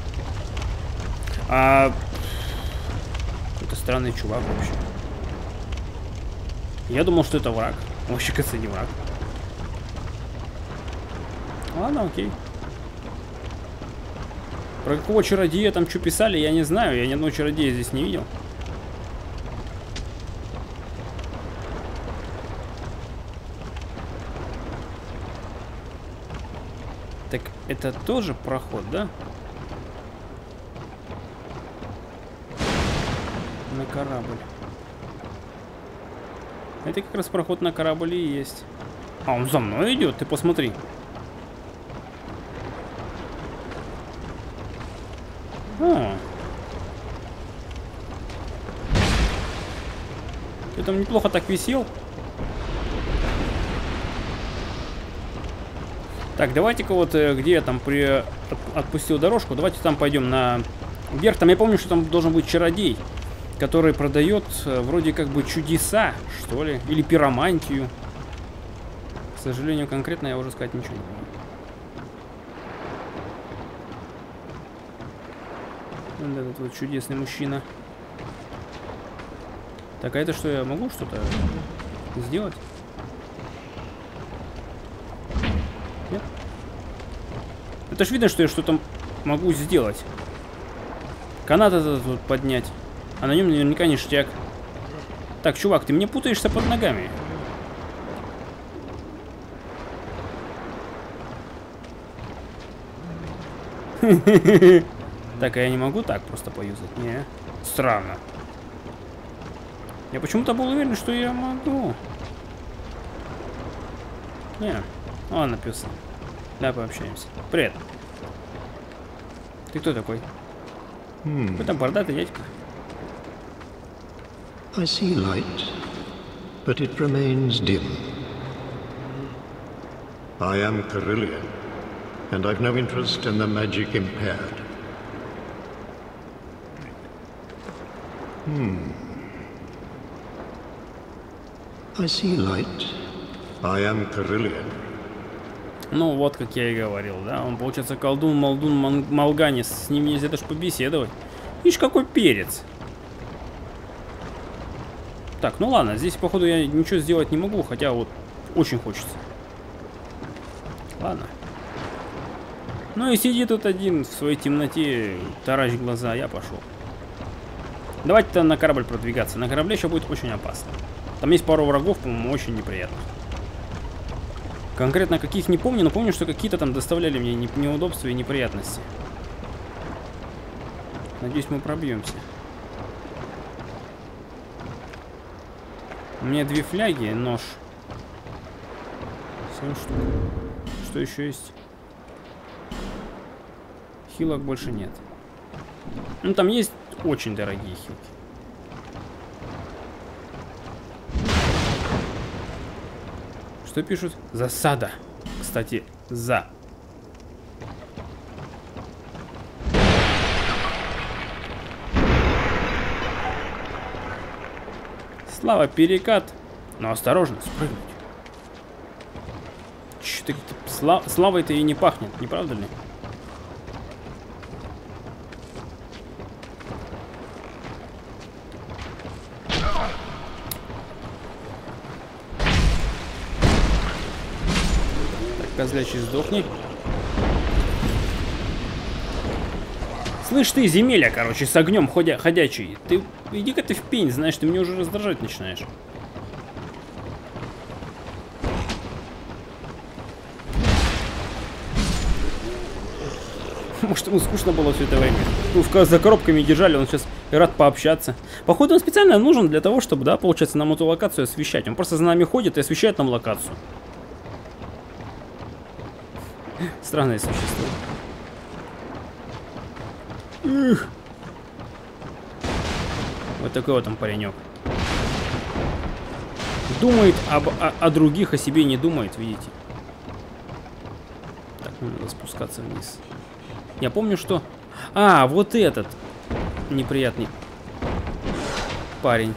А... Какой-то странный чувак вообще. Я думал, что это враг. Вообще, кажется, не враг. Ладно, окей. Про какого чародея там что писали, я не знаю. Я ни одного чародея здесь не видел. Так, это тоже проход, да? На корабль. Это как раз проход на корабль и есть. А, он за мной идет, ты посмотри. А. Ты там неплохо так висел. Так, давайте-ка вот, где я там при... отпустил дорожку, давайте там пойдем на вверх. Там я помню, что там должен быть чародей, который продает вроде как бы чудеса, что ли, или пиромантию. К сожалению, конкретно я уже сказать ничего не могу. Вот этот вот чудесный мужчина. Так, а это что, я могу что-то сделать? Нет? Это ж видно, что я что-то могу сделать. Канат этот вот поднять. А на нем наверняка ништяк. Так, чувак, ты мне путаешься под ногами. Так, а я не могу так просто поюзать? Не. Странно. Я почему-то был уверен, что я могу. Не. Ладно, пёс. Давай пообщаемся. Привет. Ты кто такой? Hmm. Вы там бородатый дядька. I see light, but it remains dim. I am Carillion, and I've no interest in the magic impaired. Hmm. I see light. I am Carillion. Ну, вот как я и говорил, да? Он, получается, колдун, молдун, молганец. С ним нельзя даже побеседовать. Видишь, какой перец. Так, ну ладно, здесь, походу, я ничего сделать не могу, хотя вот очень хочется. Ладно. Ну и сиди тут один в своей темноте, таращ глаза, я пошел. Давайте-то на корабль продвигаться. На корабле еще будет очень опасно. Там есть пару врагов, по-моему, очень неприятных. Конкретно каких не помню, но помню, что какие-то там доставляли мне неудобства и неприятности. Надеюсь, мы пробьемся. У меня две фляги, нож. семь штук. Что еще есть? Хилок больше нет. Ну, там есть очень дорогие хилки. Что пишут? Засада. Кстати, за. Слава, перекат. Но осторожно, спрыгнуть. Что-то сла славой-то и не пахнет, не правда ли? Козлячий, сдохни. Слышь ты, земеля, короче, с огнем ходя ходячий. Ты иди-ка ты в пень, знаешь, ты меня уже раздражать начинаешь. Может, ему скучно было все это время. Ну, за коробками держали, он сейчас рад пообщаться. Походу, он специально нужен для того, чтобы, да, получается, нам эту локацию освещать. Он просто за нами ходит и освещает нам локацию. Странное существо. Эх. Вот такой вот он паренек. Думает об, о, о других, о себе не думает, видите. Так, ну надо спускаться вниз. Я помню, что... А, вот этот неприятный парень.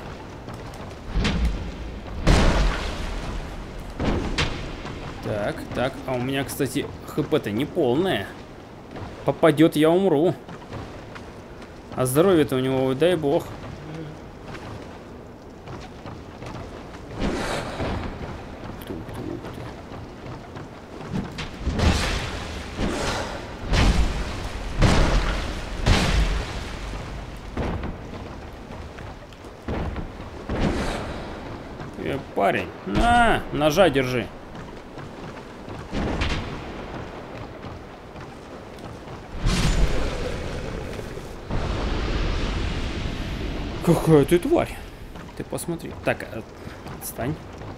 Так, так, а у меня, кстати, хп-то не полное. Попадет, я умру. А здоровье-то у него, дай бог. Э, парень, на, ножа держи. Какая ты тварь. Ты посмотри. Так, отстань.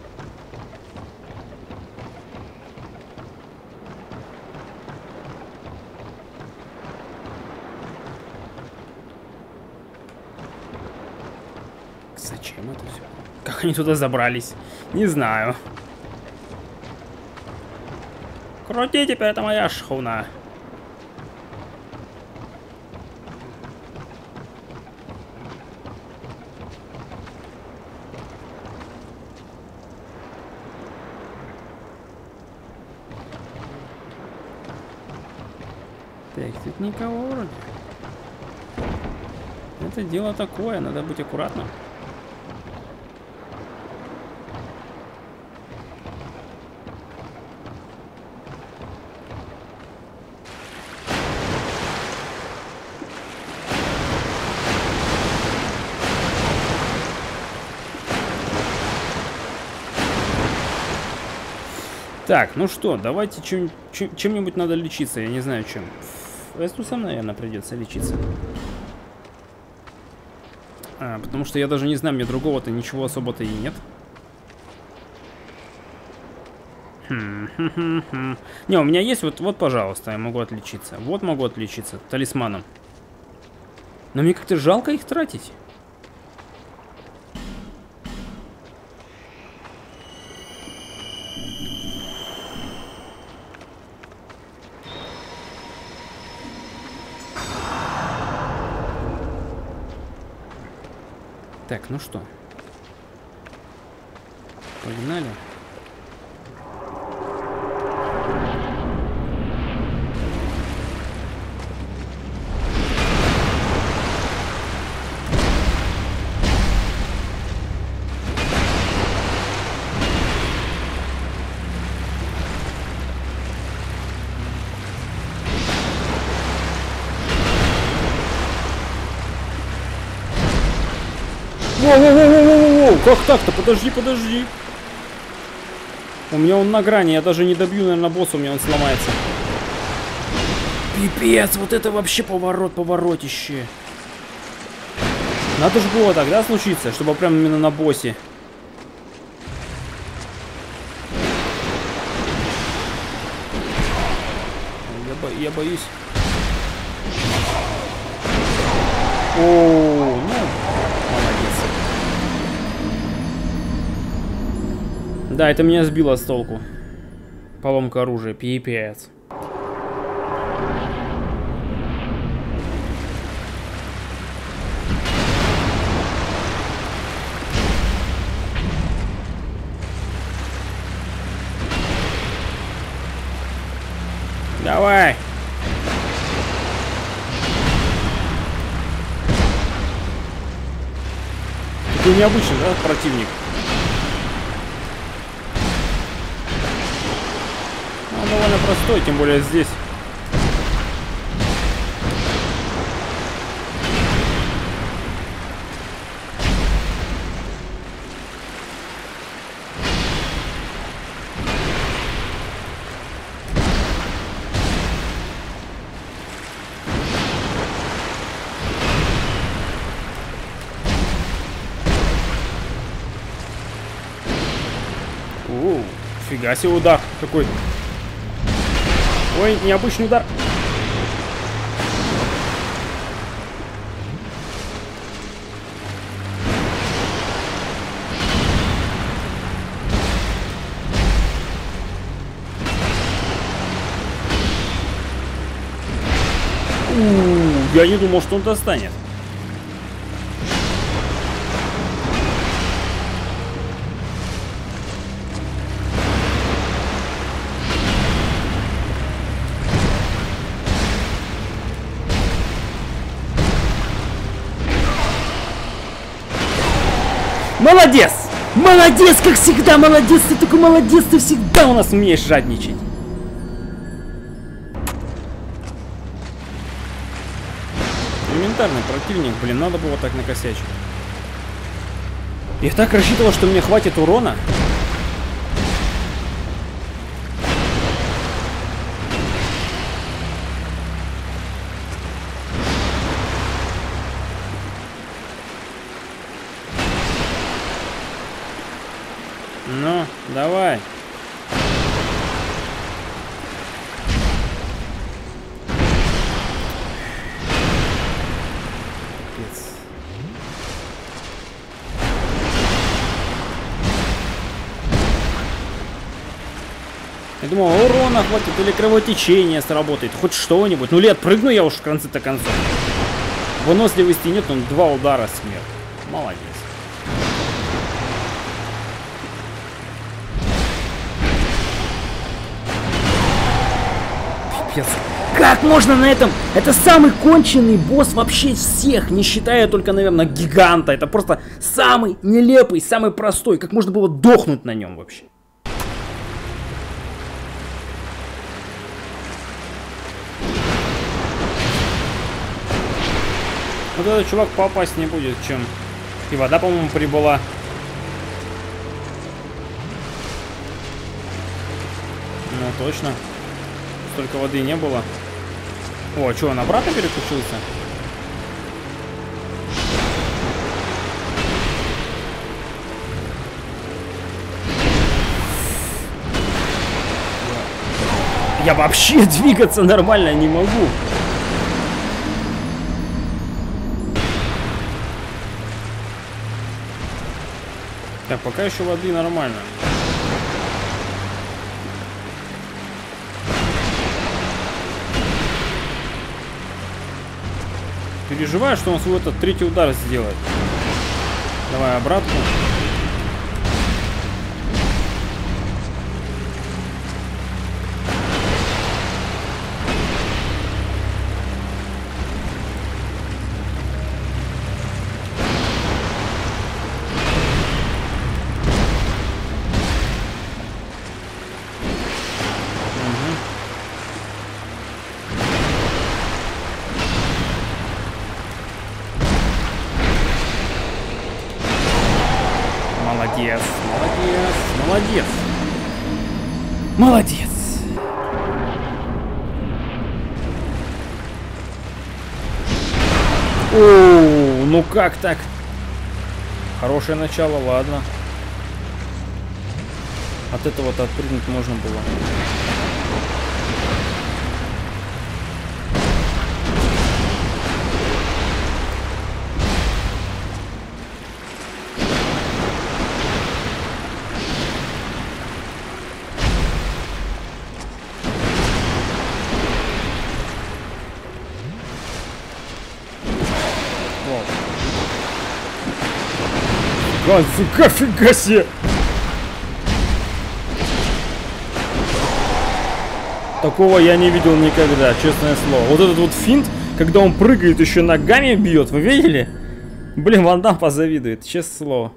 Зачем это все? Как они туда забрались? Не знаю. Крути, теперь это моя шхуна. Так, тут никого вроде. Это дело такое, надо быть аккуратным. Так, ну что, давайте чем-нибудь чем надо лечиться, я не знаю чем. Эстусом, наверное, придется лечиться. А, потому что я даже не знаю, мне другого-то ничего особо-то и нет. Хм, хм, хм, хм. Не, у меня есть вот, вот, пожалуйста, я могу отличиться. Вот могу отличиться талисманом. Но мне как-то жалко их тратить. Так, ну что, погнали. Воу-воу-воу-воу-воу! Как так-то? Подожди, подожди. У меня он на грани, я даже не добью, наверное, босса, у меня он сломается. Пипец, вот это вообще поворот, поворотище. Надо же было тогда случиться, чтобы прям именно на боссе. Я, бо я боюсь. О, ну... Да, это меня сбило с толку. Поломка оружия, пипец. Давай. Такой необычный, да, противник? непростой, тем более здесь. Оу, фига себе удар какой. Ой, необычный удар. У-у-у, я не думал, что он достанет. Молодец! Молодец, как всегда, молодец! Ты такой молодец, ты всегда у нас умеешь жадничать. Элементарный противник, блин, надо было так накосячить. Я так рассчитывал, что мне хватит урона. Ну, давай. Капец. Я думал, урона хватит или кровотечение сработает. Хоть что-нибудь. Ну или отпрыгну я уж в конце-то концов. Выносливости нет, он два удара смерть. Молодец. Как можно на этом? Это самый конченый босс вообще всех, не считая только, наверное, гиганта. Это просто самый нелепый, самый простой. Как можно было дохнуть на нем вообще? Вот этот чувак попасть не будет, чем... И вода, по-моему, прибыла. Ну, точно. Столько воды не было. О, что, он обратно переключился? Я вообще двигаться нормально не могу. Так, пока еще воды нормально. Переживаю, что он свой этот третий удар сделает. Давай обратно. Молодец, молодец, молодец. Молодец. О, ну как так? Хорошее начало, ладно. От этого-то отпрыгнуть можно было. Фига, фига себе! Такого я не видел никогда, честное слово. Вот этот вот финт, когда он прыгает, еще ногами бьет, вы видели? Блин, Ван Дам позавидует, честное слово.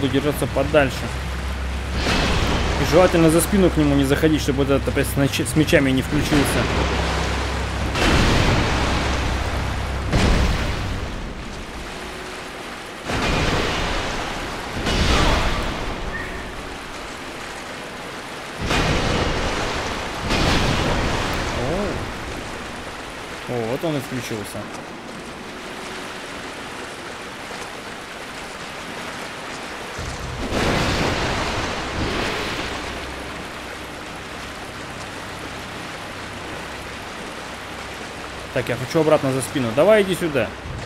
буду держаться подальше. И желательно за спину к нему не заходить, чтобы этот опять с мечами не включился. О, вот он и включился. Так, я хочу обратно за спину. Давай, иди сюда.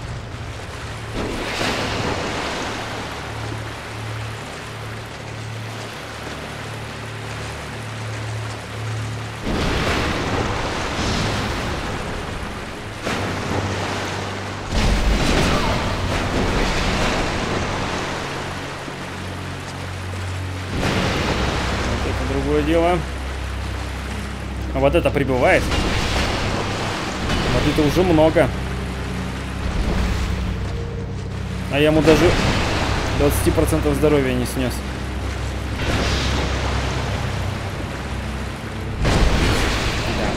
Вот это другое дело. А вот это прибывает. Это уже много. А я ему даже двадцать процентов здоровья не снес. Да.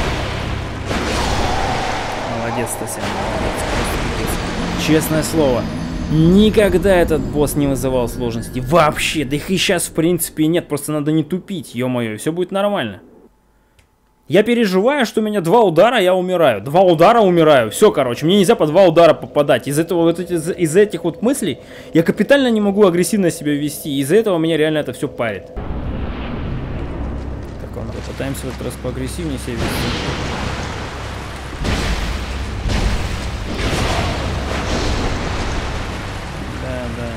Молодец, Стася. Молодец. Честное слово. Никогда этот босс не вызывал сложностей. Вообще. Да их и сейчас в принципе нет. Просто надо не тупить. Ё-моё. Все будет нормально. Я переживаю, что у меня два удара, я умираю. Два удара умираю. Все, короче, мне нельзя по два удара попадать. Из этого вот эти, из, из этих вот мыслей я капитально не могу агрессивно себя вести. Из-за этого меня реально это все парит. Так, ладно, попытаемся в этот раз поагрессивнее себя вести. Да, да.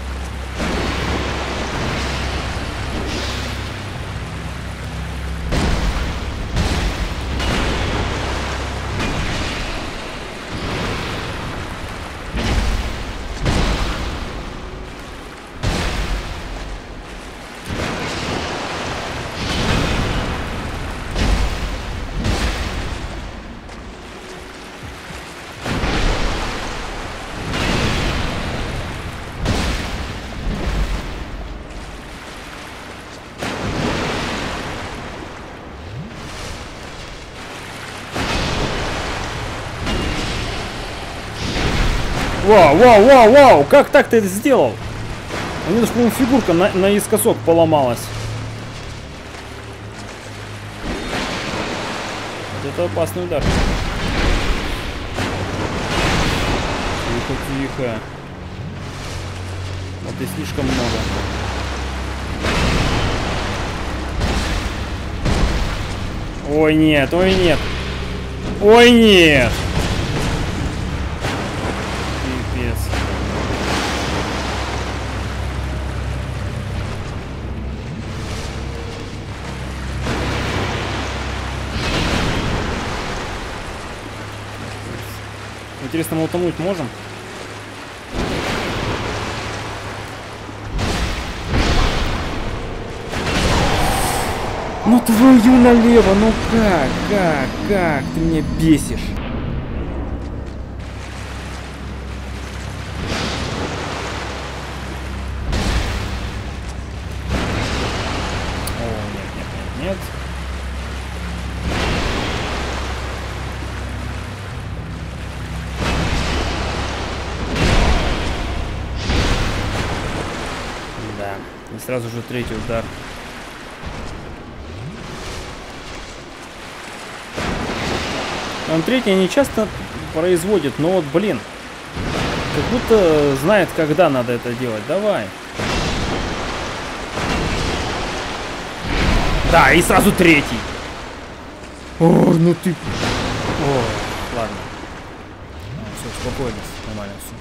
Вау, вау, вау, вау! Как так ты это сделал? У меня даже, по-моему, фигурка на, наискосок поломалась. Вот это опасный удар. Тихо, тихо. Вот и слишком много. Ой, нет, ой, нет. Ой, нет! Интересно, мы утонуть можем? Ну твою налево, ну как, как, как, ты меня бесишь. О, нет, нет, нет, нет. И сразу же третий удар. Он третий не часто производит, но вот, блин, как будто знает, когда надо это делать. Давай. Да, и сразу третий. О, ну ты... О, ладно. Все, спокойно, нормально все.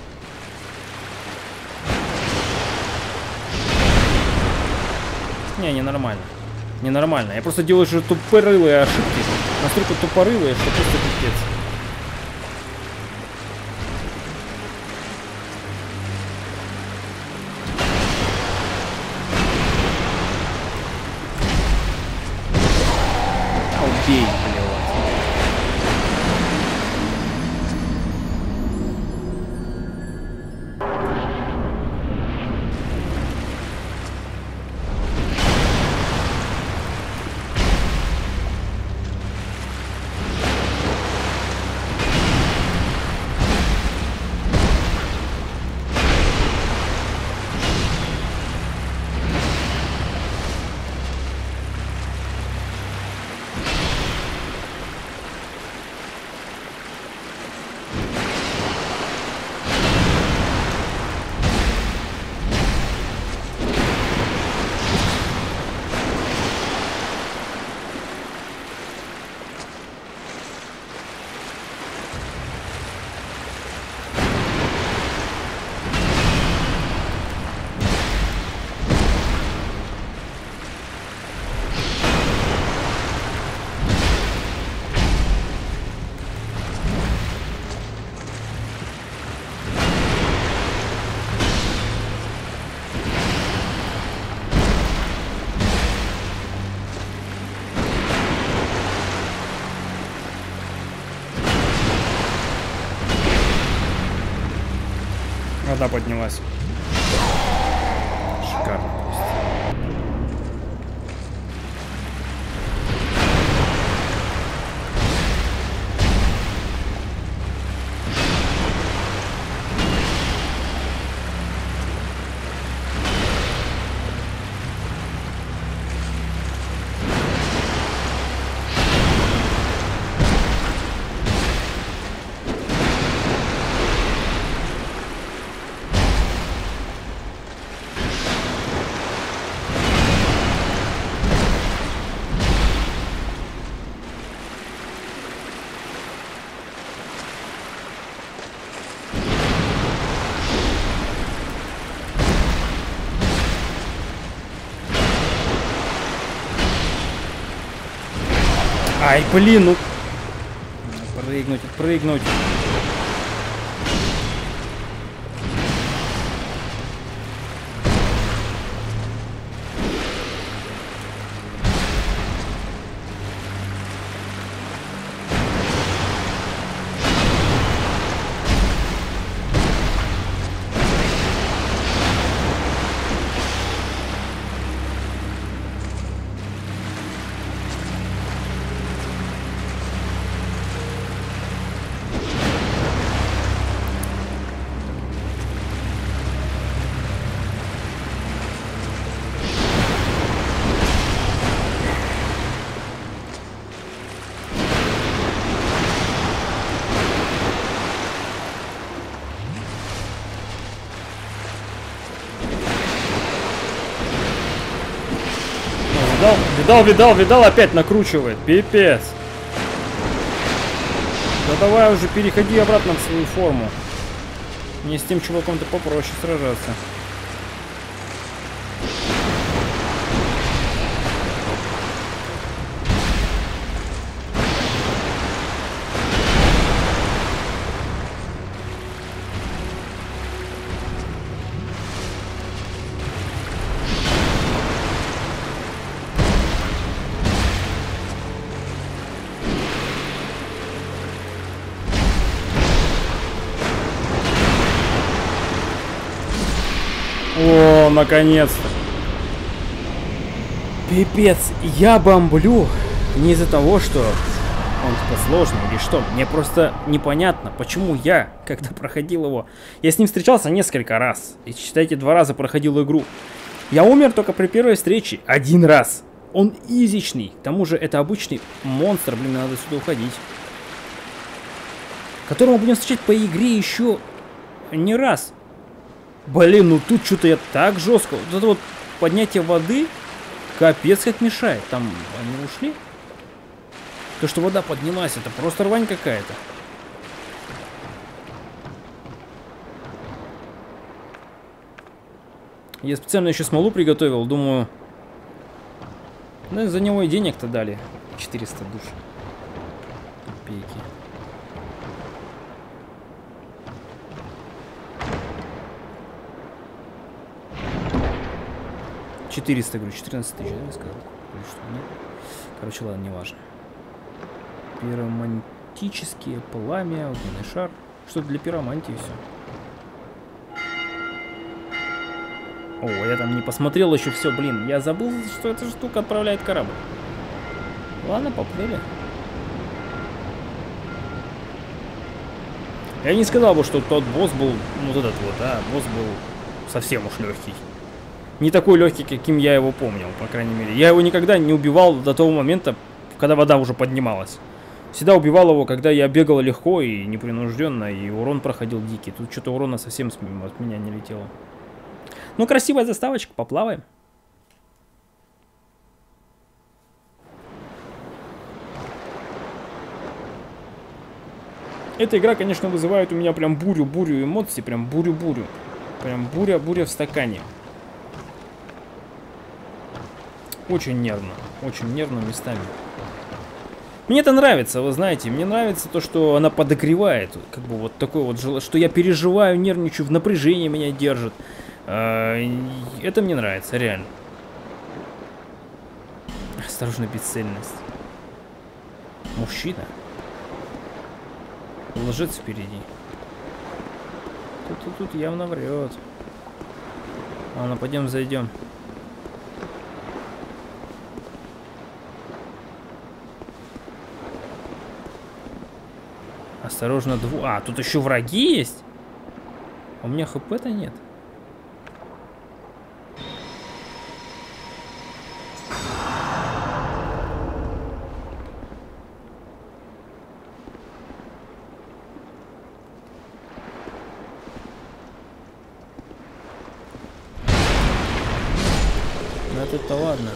Не, ненормально. Ненормально. Я просто делаю же тупорылые ошибки. Настолько тупорылые, что просто пипец. Убей, блядь. Вода поднялась. Шикарно просто. Ай, блин, ну... Прыгнуть, прыгнуть. Видал, видал, видал, видал, опять накручивает. Пипец. Да давай уже переходи обратно в свою форму. Мне с тем чуваком-то попроще сражаться. О, наконец-то. Пипец, я бомблю не из-за того, что он типа сложный или что. Мне просто непонятно, почему я, когда проходил его... Я с ним встречался несколько раз. И, считайте, два раза проходил игру. Я умер только при первой встрече. Один раз. Он изичный. К тому же это обычный монстр. Блин, надо сюда уходить. Которого будем встречать по игре еще не раз. Блин, ну тут что-то я так жестко. Вот это вот поднятие воды капец как мешает. Там они ушли. То, что вода поднялась, это просто рвань какая-то. Я специально еще смолу приготовил. Думаю, ну за него и денег-то дали. четыреста душ. Копейки. четыреста, говорю, четырнадцать тысяч, да, я сказал? Или что, нет? Короче, ладно, не важно. Пиромантические пламя, огненный шар. Что-то для пиромантии все. О, я там не посмотрел еще все, блин. Я забыл, что эта штука отправляет корабль. Ладно, поплыли. Я не сказал бы, что тот босс был, вот этот вот, а, босс был совсем уж легкий. Не такой легкий, каким я его помнил, по крайней мере. Я его никогда не убивал до того момента, когда вода уже поднималась. Всегда убивал его, когда я бегал легко и непринужденно, и урон проходил дикий. Тут что-то урона совсем от меня не летело. Ну, красивая заставочка, поплаваем. Эта игра, конечно, вызывает у меня прям бурю-бурю эмоций, прям бурю-бурю. Прям буря-буря в стакане. Очень нервно, очень нервно местами. Мне это нравится, вы знаете, мне нравится то, что она подогревает, как бы вот такое вот желание, что я переживаю, нервничаю, в напряжении меня держит. Это мне нравится, реально. Осторожно, бесцельность. Мужчина. Лжец впереди. Тут, тут, тут явно врет. Ладно, пойдем зайдем. Осторожно, дву... А, тут еще враги есть? А у меня хп-то нет. Ну это-то ладно.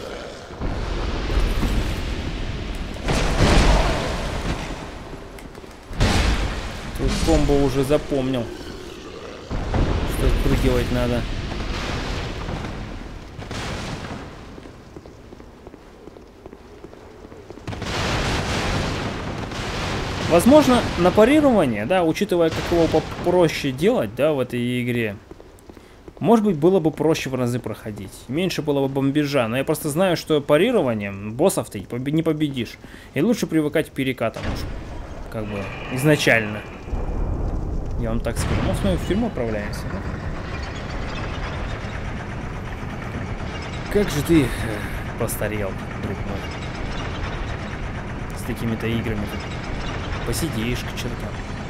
Тут комбо уже запомнил, что отпрыгивать надо. Возможно, на парирование, да, учитывая, как его попроще делать, да, в этой игре, может быть, было бы проще в разы проходить. Меньше было бы бомбежа. Но я просто знаю, что парированием боссов ты не победишь. И лучше привыкать к перекатам. Как бы изначально. Я вам так скажу. Ну, мы в фильм отправляемся, да? Как же ты постарел, друг мой. С такими-то играми тут посидишь к чертам.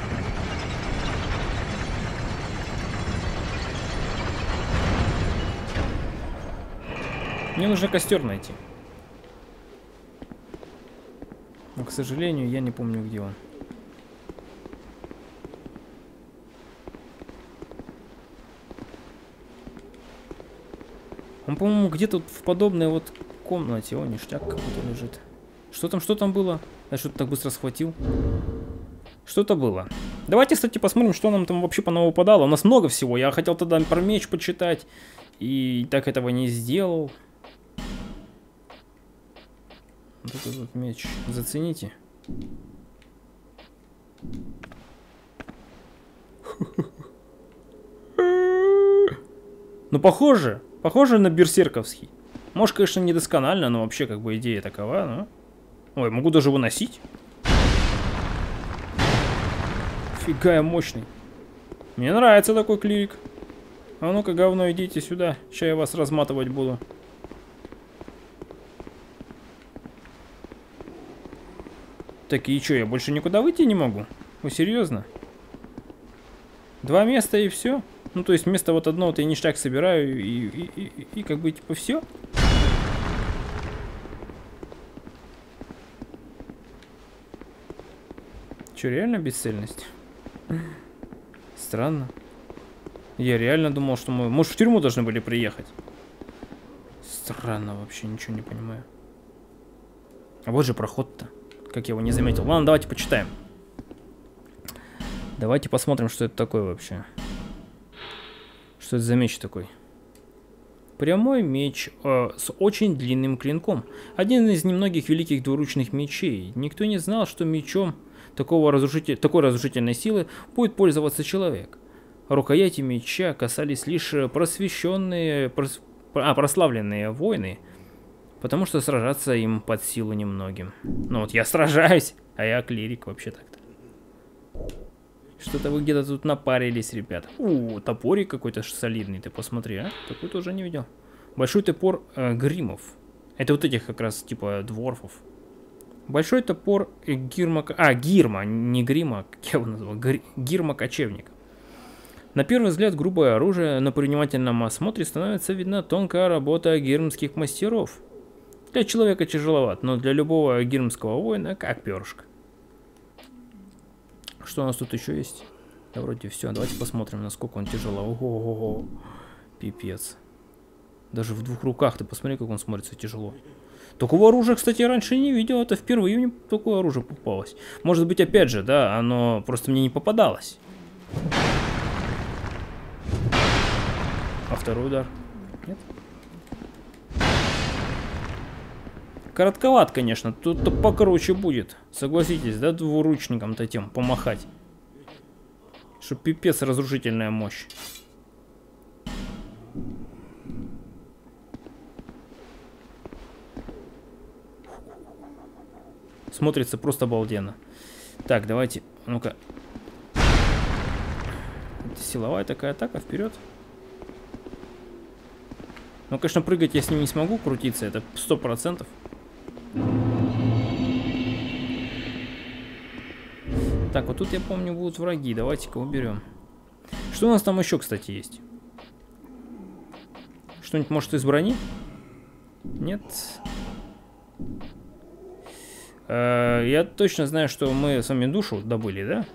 Мне нужно костер найти. Но, к сожалению, я не помню, где он. Он, по-моему, где-то в подобной вот комнате. О, ништяк какой-то лежит. Что там, что там было? Я что-то так быстро схватил. Что-то было. Давайте, кстати, посмотрим, что нам там вообще понавыпадало. У нас много всего. Я хотел тогда про меч почитать. И так этого не сделал. Вот этот вот меч. Зацените. Ну, похоже. Похоже на берсерковский. Может, конечно, недосконально, но вообще, как бы, идея такова, но... Ой, могу даже выносить. Фига я мощный. Мне нравится такой клирик. А ну-ка, говно, идите сюда. Сейчас я вас разматывать буду. Так, и что, я больше никуда выйти не могу? Вы серьезно? Два места и все? Ну, то есть вместо вот одного-то я ништяк собираю и, и, и, и, и как бы типа все? Че, реально бесцельность? Странно. Я реально думал, что мы... Может, в тюрьму должны были приехать. Странно вообще, ничего не понимаю. А вот же проход-то. Как я его не заметил. Ладно, давайте почитаем. Давайте посмотрим, что это такое вообще. Что это за меч такой? Прямой меч э, с очень длинным клинком. Один из немногих великих двуручных мечей. Никто не знал, что мечом такого разрушитель... такой разрушительной силы будет пользоваться человек. Рукояти меча касались лишь просвещенные, прос... а, прославленные воины, потому что сражаться им под силу немногим. Ну вот я сражаюсь, а я клирик вообще так-то. Что-то вы где-то тут напарились, ребята. У, топорик какой-то солидный, ты посмотри, а? Такой тоже не видел. Большой топор э, гримов. Это вот этих как раз типа дворфов. Большой топор э, гирма... А, гирма, не грима, как я его назвал. Гри... Гирма кочевника. На первый взгляд грубое оружие, но при внимательном осмотре становится видна тонкая работа гирмских мастеров. Для человека тяжеловат, но для любого гирмского воина как перышко. Что у нас тут еще есть? Да вроде все. Давайте посмотрим, насколько он тяжело. Ого-го-го. Пипец. Даже в двух руках ты посмотри, как он смотрится тяжело. Такого оружия, кстати, я раньше не видел. Это впервые мне такое оружие попалось. Может быть, опять же, да, оно просто мне не попадалось. А второй удар? Нет? Коротковат, конечно, тут-то покруче будет. Согласитесь, да, двуручником-то тем помахать. Что пипец разрушительная мощь. Смотрится просто обалденно. Так, давайте, ну-ка. силовая такая атака, вперед. Ну, конечно, прыгать я с ним не смогу, крутиться, это сто процентов. Так, вот тут, я помню, будут враги. Давайте-ка уберем. Что у нас там еще, кстати, есть? Что-нибудь, может, из брони? Нет. Э-э, я точно знаю, что мы с вами душу добыли, да?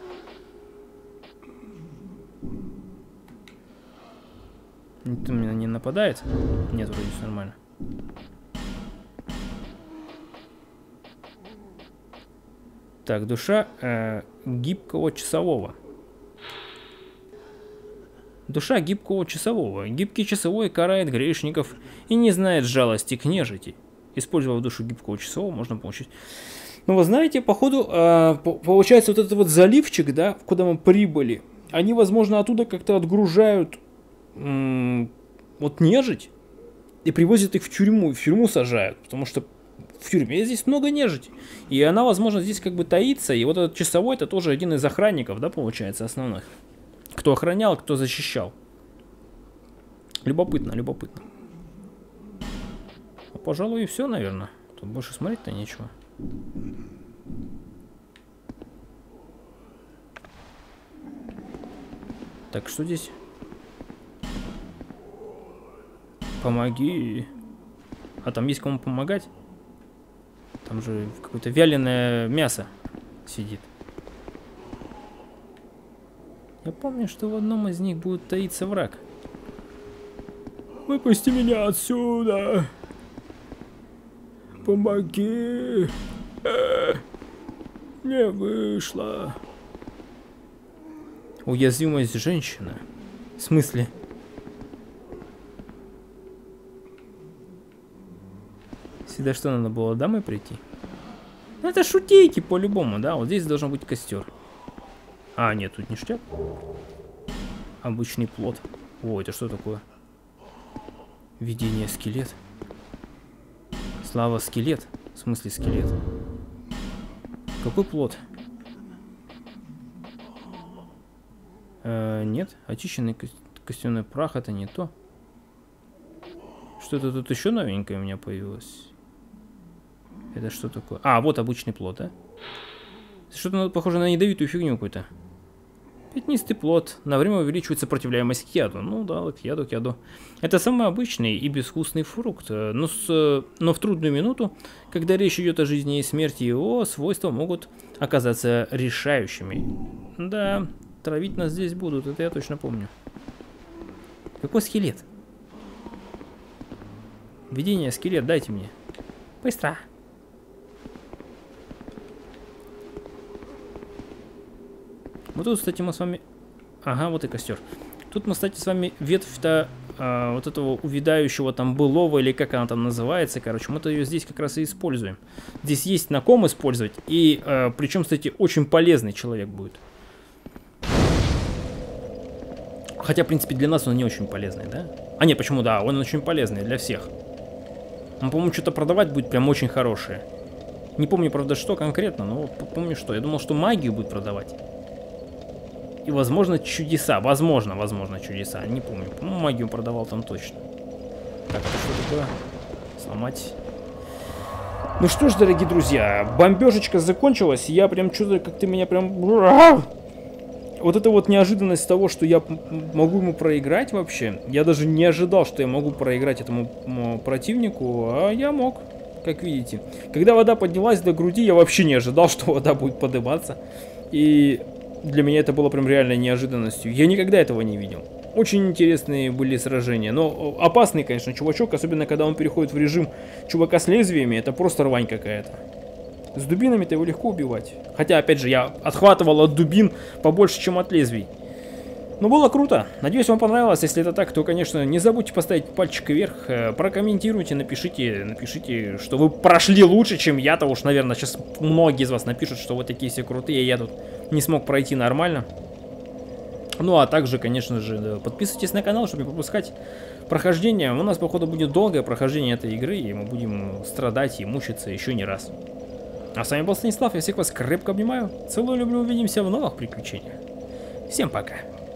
Никто меня не нападает? Нет, вроде все нормально. Так, душа э, гибкого часового. Душа гибкого часового. Гибкий часовой карает грешников и не знает жалости к нежити. Используя душу гибкого часового, можно получить. Ну, вы знаете, походу, э, получается, вот этот вот заливчик, да, куда мы прибыли, они, возможно, оттуда как-то отгружают м- вот нежить и привозят их в тюрьму, и в тюрьму сажают, потому что в тюрьме здесь много нежити. И она, возможно, здесь как бы таится. И вот этот часовой, это тоже один из охранников, да, получается, основных. Кто охранял, кто защищал. Любопытно, любопытно. Ну, пожалуй, и все, наверное. Тут больше смотреть-то нечего. Так, что здесь? Помоги. А там есть кому помогать? Там же какое-то вяленое мясо сидит. Я помню, что в одном из них будет таиться враг. Выпусти меня отсюда! Помоги! Э, не вышло. Уязвимость женщины? В смысле? Сюда что, надо было домой прийти? Ну, это шутейки по-любому, да? Вот здесь должен быть костер. А, нет, тут ништяк. Обычный плод. О, это что такое? Видение скелет. Слава скелет. В смысле скелет? Какой плод? Э, нет, очищенный ко костяной прах, это не то. Что-то тут еще новенькое у меня появилось. Это что такое? А, вот обычный плод, да? Что-то похоже на ядовитую фигню какую-то. Пятнистый плод. На время увеличивает сопротивляемость к яду. Ну да, к яду, к яду. Это самый обычный и безвкусный фрукт. Но, с, но в трудную минуту, когда речь идет о жизни и смерти, его свойства могут оказаться решающими. Да, травить нас здесь будут, это я точно помню. Какой скелет? Видение скелет, дайте мне. Быстро. Вот тут, кстати, мы с вами... Ага, вот и костер. Тут мы, кстати, с вами ветвь-то э, вот этого увядающего там былого, или как она там называется, короче, мы-то ее здесь как раз и используем. Здесь есть на ком использовать, и э, причем, кстати, очень полезный человек будет. Хотя, в принципе, для нас он не очень полезный, да? А нет, почему, да, он очень полезный для всех. Он, по-моему, что-то продавать будет прям очень хорошее. Не помню, правда, что конкретно, но помню, что. Я думал, что магию будет продавать. И, возможно, чудеса. Возможно, возможно, чудеса. Не помню. По-моему, магию продавал там точно. Так, это что такое? Сломать. Ну что ж, дорогие друзья, бомбежечка закончилась. Я прям что-то как-то меня прям... Вот это вот неожиданность того, что я могу ему проиграть вообще. Я даже не ожидал, что я могу проиграть этому противнику. А я мог, как видите. Когда вода поднялась до груди, я вообще не ожидал, что вода будет подниматься. И... Для меня это было прям реальной неожиданностью. Я никогда этого не видел. Очень интересные были сражения. Но опасный, конечно, чувачок. Особенно, когда он переходит в режим чувака с лезвиями. Это просто рвань какая-то. С дубинами-то его легко убивать. Хотя, опять же, я отхватывал от дубин побольше, чем от лезвий. Но было круто. Надеюсь, вам понравилось. Если это так, то, конечно, не забудьте поставить пальчик вверх. Прокомментируйте, напишите, напишите, что вы прошли лучше, чем я-то. Уж, наверное, сейчас многие из вас напишут, что вы такие все крутые, я тут не смог пройти нормально. Ну, а также, конечно же, подписывайтесь на канал, чтобы не пропускать прохождение. У нас, походу, будет долгое прохождение этой игры, и мы будем страдать и мучиться еще не раз. А с вами был Станислав, я всех вас крепко обнимаю. Целую, люблю, увидимся в новых приключениях. Всем пока.